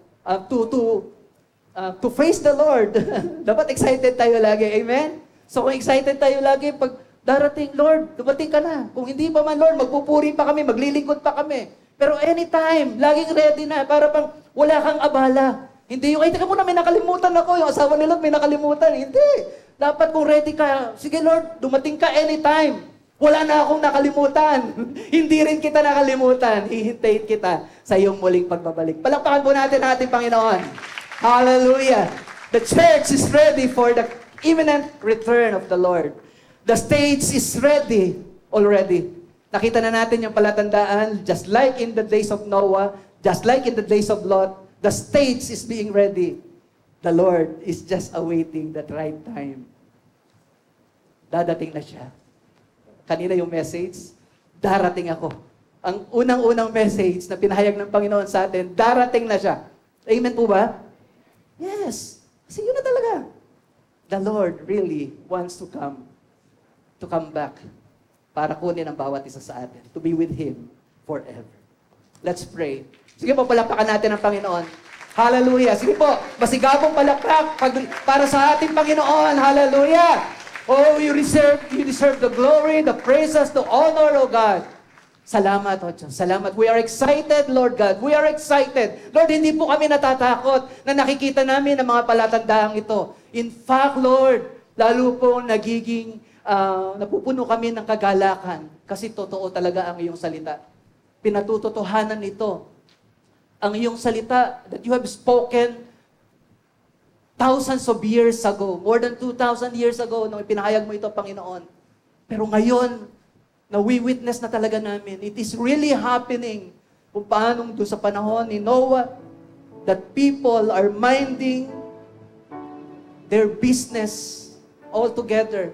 To praise the Lord. Dapat excited tayo lagi. Amen? So kung excited tayo lagi, pag darating, Lord, dumating ka na. Kung hindi pa man, Lord, magpupuri pa kami, maglilingkod pa kami. Pero anytime, laging ready na, para pang wala kang abala. Hindi yung, ay, teka muna, may nakalimutan ako. Yung asawa ni Lord, may nakalimutan. Hindi. Dapat kung ready ka, sige Lord, dumating ka anytime. Wala na akong nakalimutan. Hindi rin kita nakalimutan. Hihintayin kita sa iyong muling pagbabalik. Palakpakan po natin ang ating Panginoon. Hallelujah. The church is ready for the imminent return of the Lord. The stage is ready already. Nakita na natin yung palatandaan, just like in the days of Noah, just like in the days of Lot, the stage is being ready. The Lord is just awaiting that right time. Dadating na siya. Kanina yung message, darating ako. Ang unang-unang message na pinahayag ng Panginoon sa atin, darating na siya. Amen po ba? Yes. Kasi yun na talaga. The Lord really wants to come back para kunin ang bawat isa sa atin, to be with Him forever. Let's pray. Sige po, palakpakan natin ang Panginoon. Hallelujah. Sige po, masigabong palakpak para sa ating Panginoon. Hallelujah. Oh, you deserve the glory, the praises, the honor, oh God. Salamat, O Diyos. Salamat. We are excited, Lord God. We are excited. Lord, hindi po kami natatakot na nakikita namin ang mga palatandaang ito. In fact, Lord, lalo po napupuno kami ng kagalakan kasi totoo talaga ang iyong salita. Pinatutotohanan ito. Ang iyong salita that you have spoken thousands of years ago, more than 2,000 years ago, nung ipinahayag mo ito, Panginoon. Pero ngayon, na-witness na talaga namin. It is really happening kung paanong doon sa panahon ni Noah that people are minding their business altogether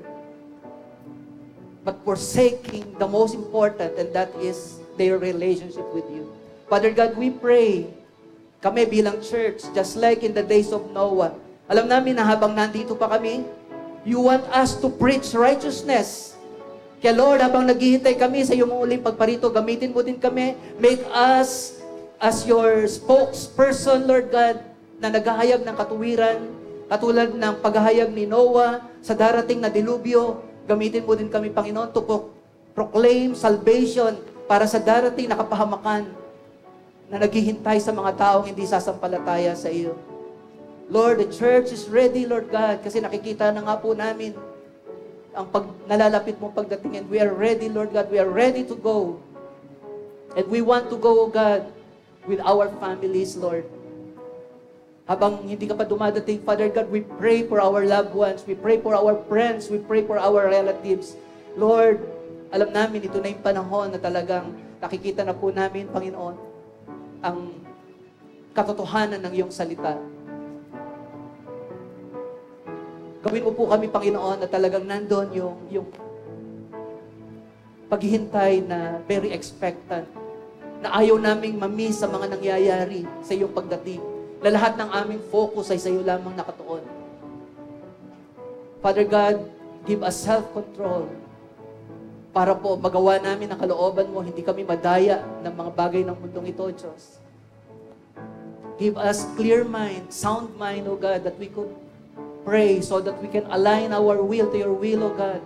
but forsaking the most important, and that is their relationship with you. Father God, we pray, kami bilang church, just like in the days of Noah, Alam namin na habang nandito pa kami, you want us to preach righteousness. Kaya Lord, habang naghihintay kami sa iyong muling pagparito, gamitin mo din kami. Make us as your spokesperson, Lord God, na naghahayag ng katuwiran, katulad ng paghahayag ni Noah sa darating na dilubyo. Gamitin mo din kami, Panginoon, to proclaim salvation para sa darating na kapahamakan na naghihintay sa mga taong hindi sasampalataya sa iyo. Lord, the church is ready, Lord God, kasi nakikita na nga po namin ang nalalapit mo pagdating, and we are ready, Lord God. We are ready to go. And we want to go, God, with our families, Lord. Habang hindi ka pa dumadating, Father God, we pray for our loved ones. We pray for our friends. We pray for our relatives. Lord, alam namin, ito na yung panahon na talagang nakikita na po namin, Panginoon, ang katotohanan ng iyong salita. Gawin mo po kami, Panginoon, na talagang nandun yung paghihintay na very expectant, na ayaw naming mamiss sa mga nangyayari sa iyong pagdating. Na lahat ng aming focus ay sa iyo lamang nakatuon. Father God, give us self-control para po magawa namin ang kalooban mo, hindi kami madaya ng mga bagay ng mundong ito, Diyos. Give us clear mind, sound mind, O God, that we could pray so that we can align our will to your will, O God.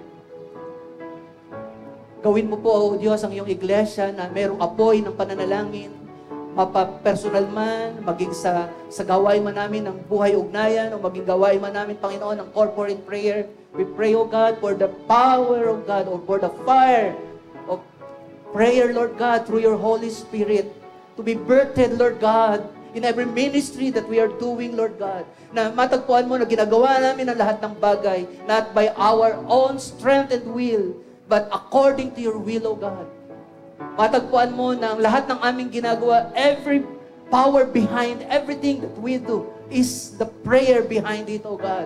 Gawin mo po, O Diyos, ang iyong iglesia na mayroong apoy ng pananalangin, mapa-personal man, maging sa gawain man namin ng buhay ugnayan, o maging gawain man namin, Panginoon, ng corporate prayer. We pray, O God, for the power of God, or for the fire of prayer, Lord God, through your Holy Spirit, to be birthed, Lord God, in every ministry that we are doing, Lord God, na matagpuan mo na ginagawa namin ang lahat ng bagay, not by our own strength and will, but according to your will, O God. Matagpuan mo na ang lahat ng aming ginagawa, every power behind everything that we do is the prayer behind it, O God.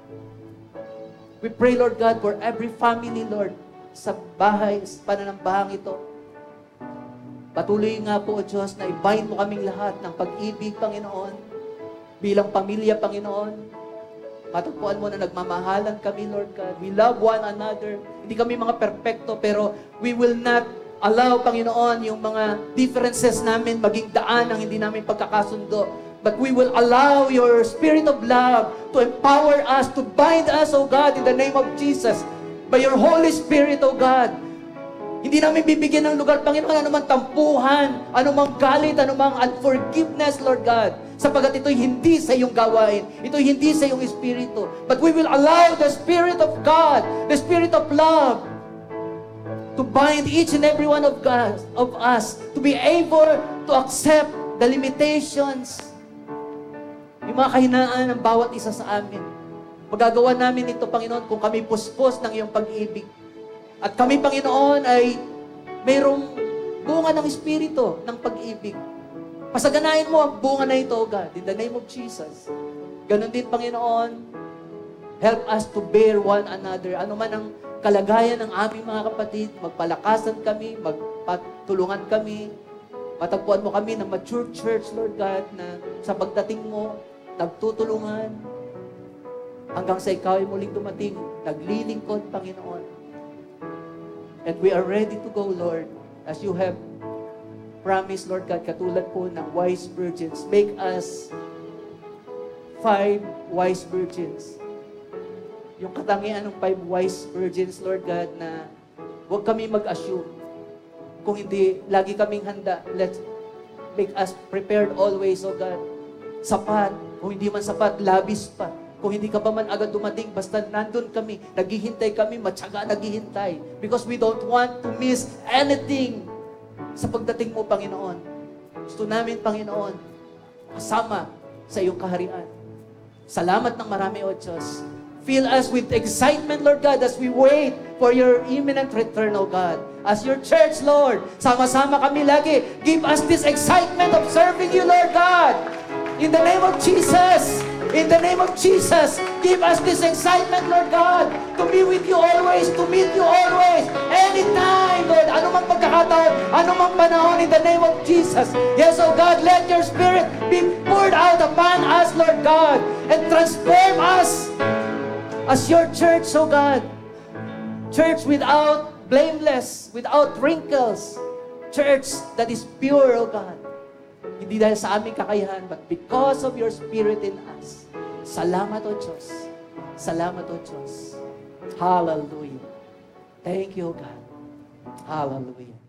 We pray, Lord God, for every family, Lord, sa bahay, sa pananambahang ito. Patuloy nga po, O Diyos, na i-bind mo kaming lahat ng pag-ibig, Panginoon, bilang pamilya, Panginoon. Matagpuan mo na nagmamahalan kami, Lord God. We love one another. Hindi kami mga perpekto, pero we will not allow, Panginoon, yung mga differences namin maging daan ng hindi namin pagkakasundo. But we will allow your spirit of love to empower us, to bind us, O God, in the name of Jesus. By your Holy Spirit, O God. Hindi namin bibigyan ng lugar, Panginoon, anumang tampuhan, anumang galit, anumang unforgiveness, Lord God. Sapagat ito'y hindi sa iyong gawain. Ito'y hindi sa iyong espiritu. But we will allow the Spirit of God, the Spirit of love, to bind each and every one of us, to be able to accept the limitations, yung mga kahinaan ng bawat isa sa amin. Magagawa namin ito, Panginoon, kung kami puspos ng iyong pag-ibig. At kami, Panginoon, ay mayroong bunga ng Espiritu, ng pag-ibig. Pasaganahin mo ang bunga na ito, God, in the name of Jesus. Ganon din, Panginoon, help us to bear one another. Ano man ang kalagayan ng aming mga kapatid, magpalakasan kami, magpatulungan kami. Matagpuan mo kami na mature church, Lord God, na sa pagdating mo, nagtutulungan, hanggang sa ikaw ay muling dumating, naglilingkod, Panginoon. And we are ready to go, Lord, as you have promised, Lord God, katulad po ng wise virgins. Make us 5 wise virgins. Yung katangian ng 5 wise virgins, Lord God, na huwag kami mag-assume. Kung hindi, lagi kaming handa. Let's make us prepared always, O God. Sapat. Kung hindi man sapat, labis pa. Kung hindi ka pa man agad dumating, basta nandun kami, naghihintay kami, matyaga naghihintay. Because we don't want to miss anything sa pagdating mo, Panginoon. Gusto namin, Panginoon, kasama sa iyong kaharian. Salamat ng marami, O Diyos. Fill us with excitement, Lord God, as we wait for your imminent return, O God. As your church, Lord, sama-sama kami lagi. Give us this excitement of serving you, Lord God. In the name of Jesus. In the name of Jesus, give us this excitement, Lord God, to be with you always, to meet you always, anytime, Lord, anumang pagkakataon, anumang panahon, in the name of Jesus. Yes, oh God, let your Spirit be poured out upon us, Lord God, and transform us as your church, O God. Church without blameless, without wrinkles. Church that is pure, O God. Hindi dahil sa aming kakayahan, but because of your Spirit in us. Salamat, O Diyos. Salamat, O Diyos. Hallelujah. Thank you, O God. Hallelujah.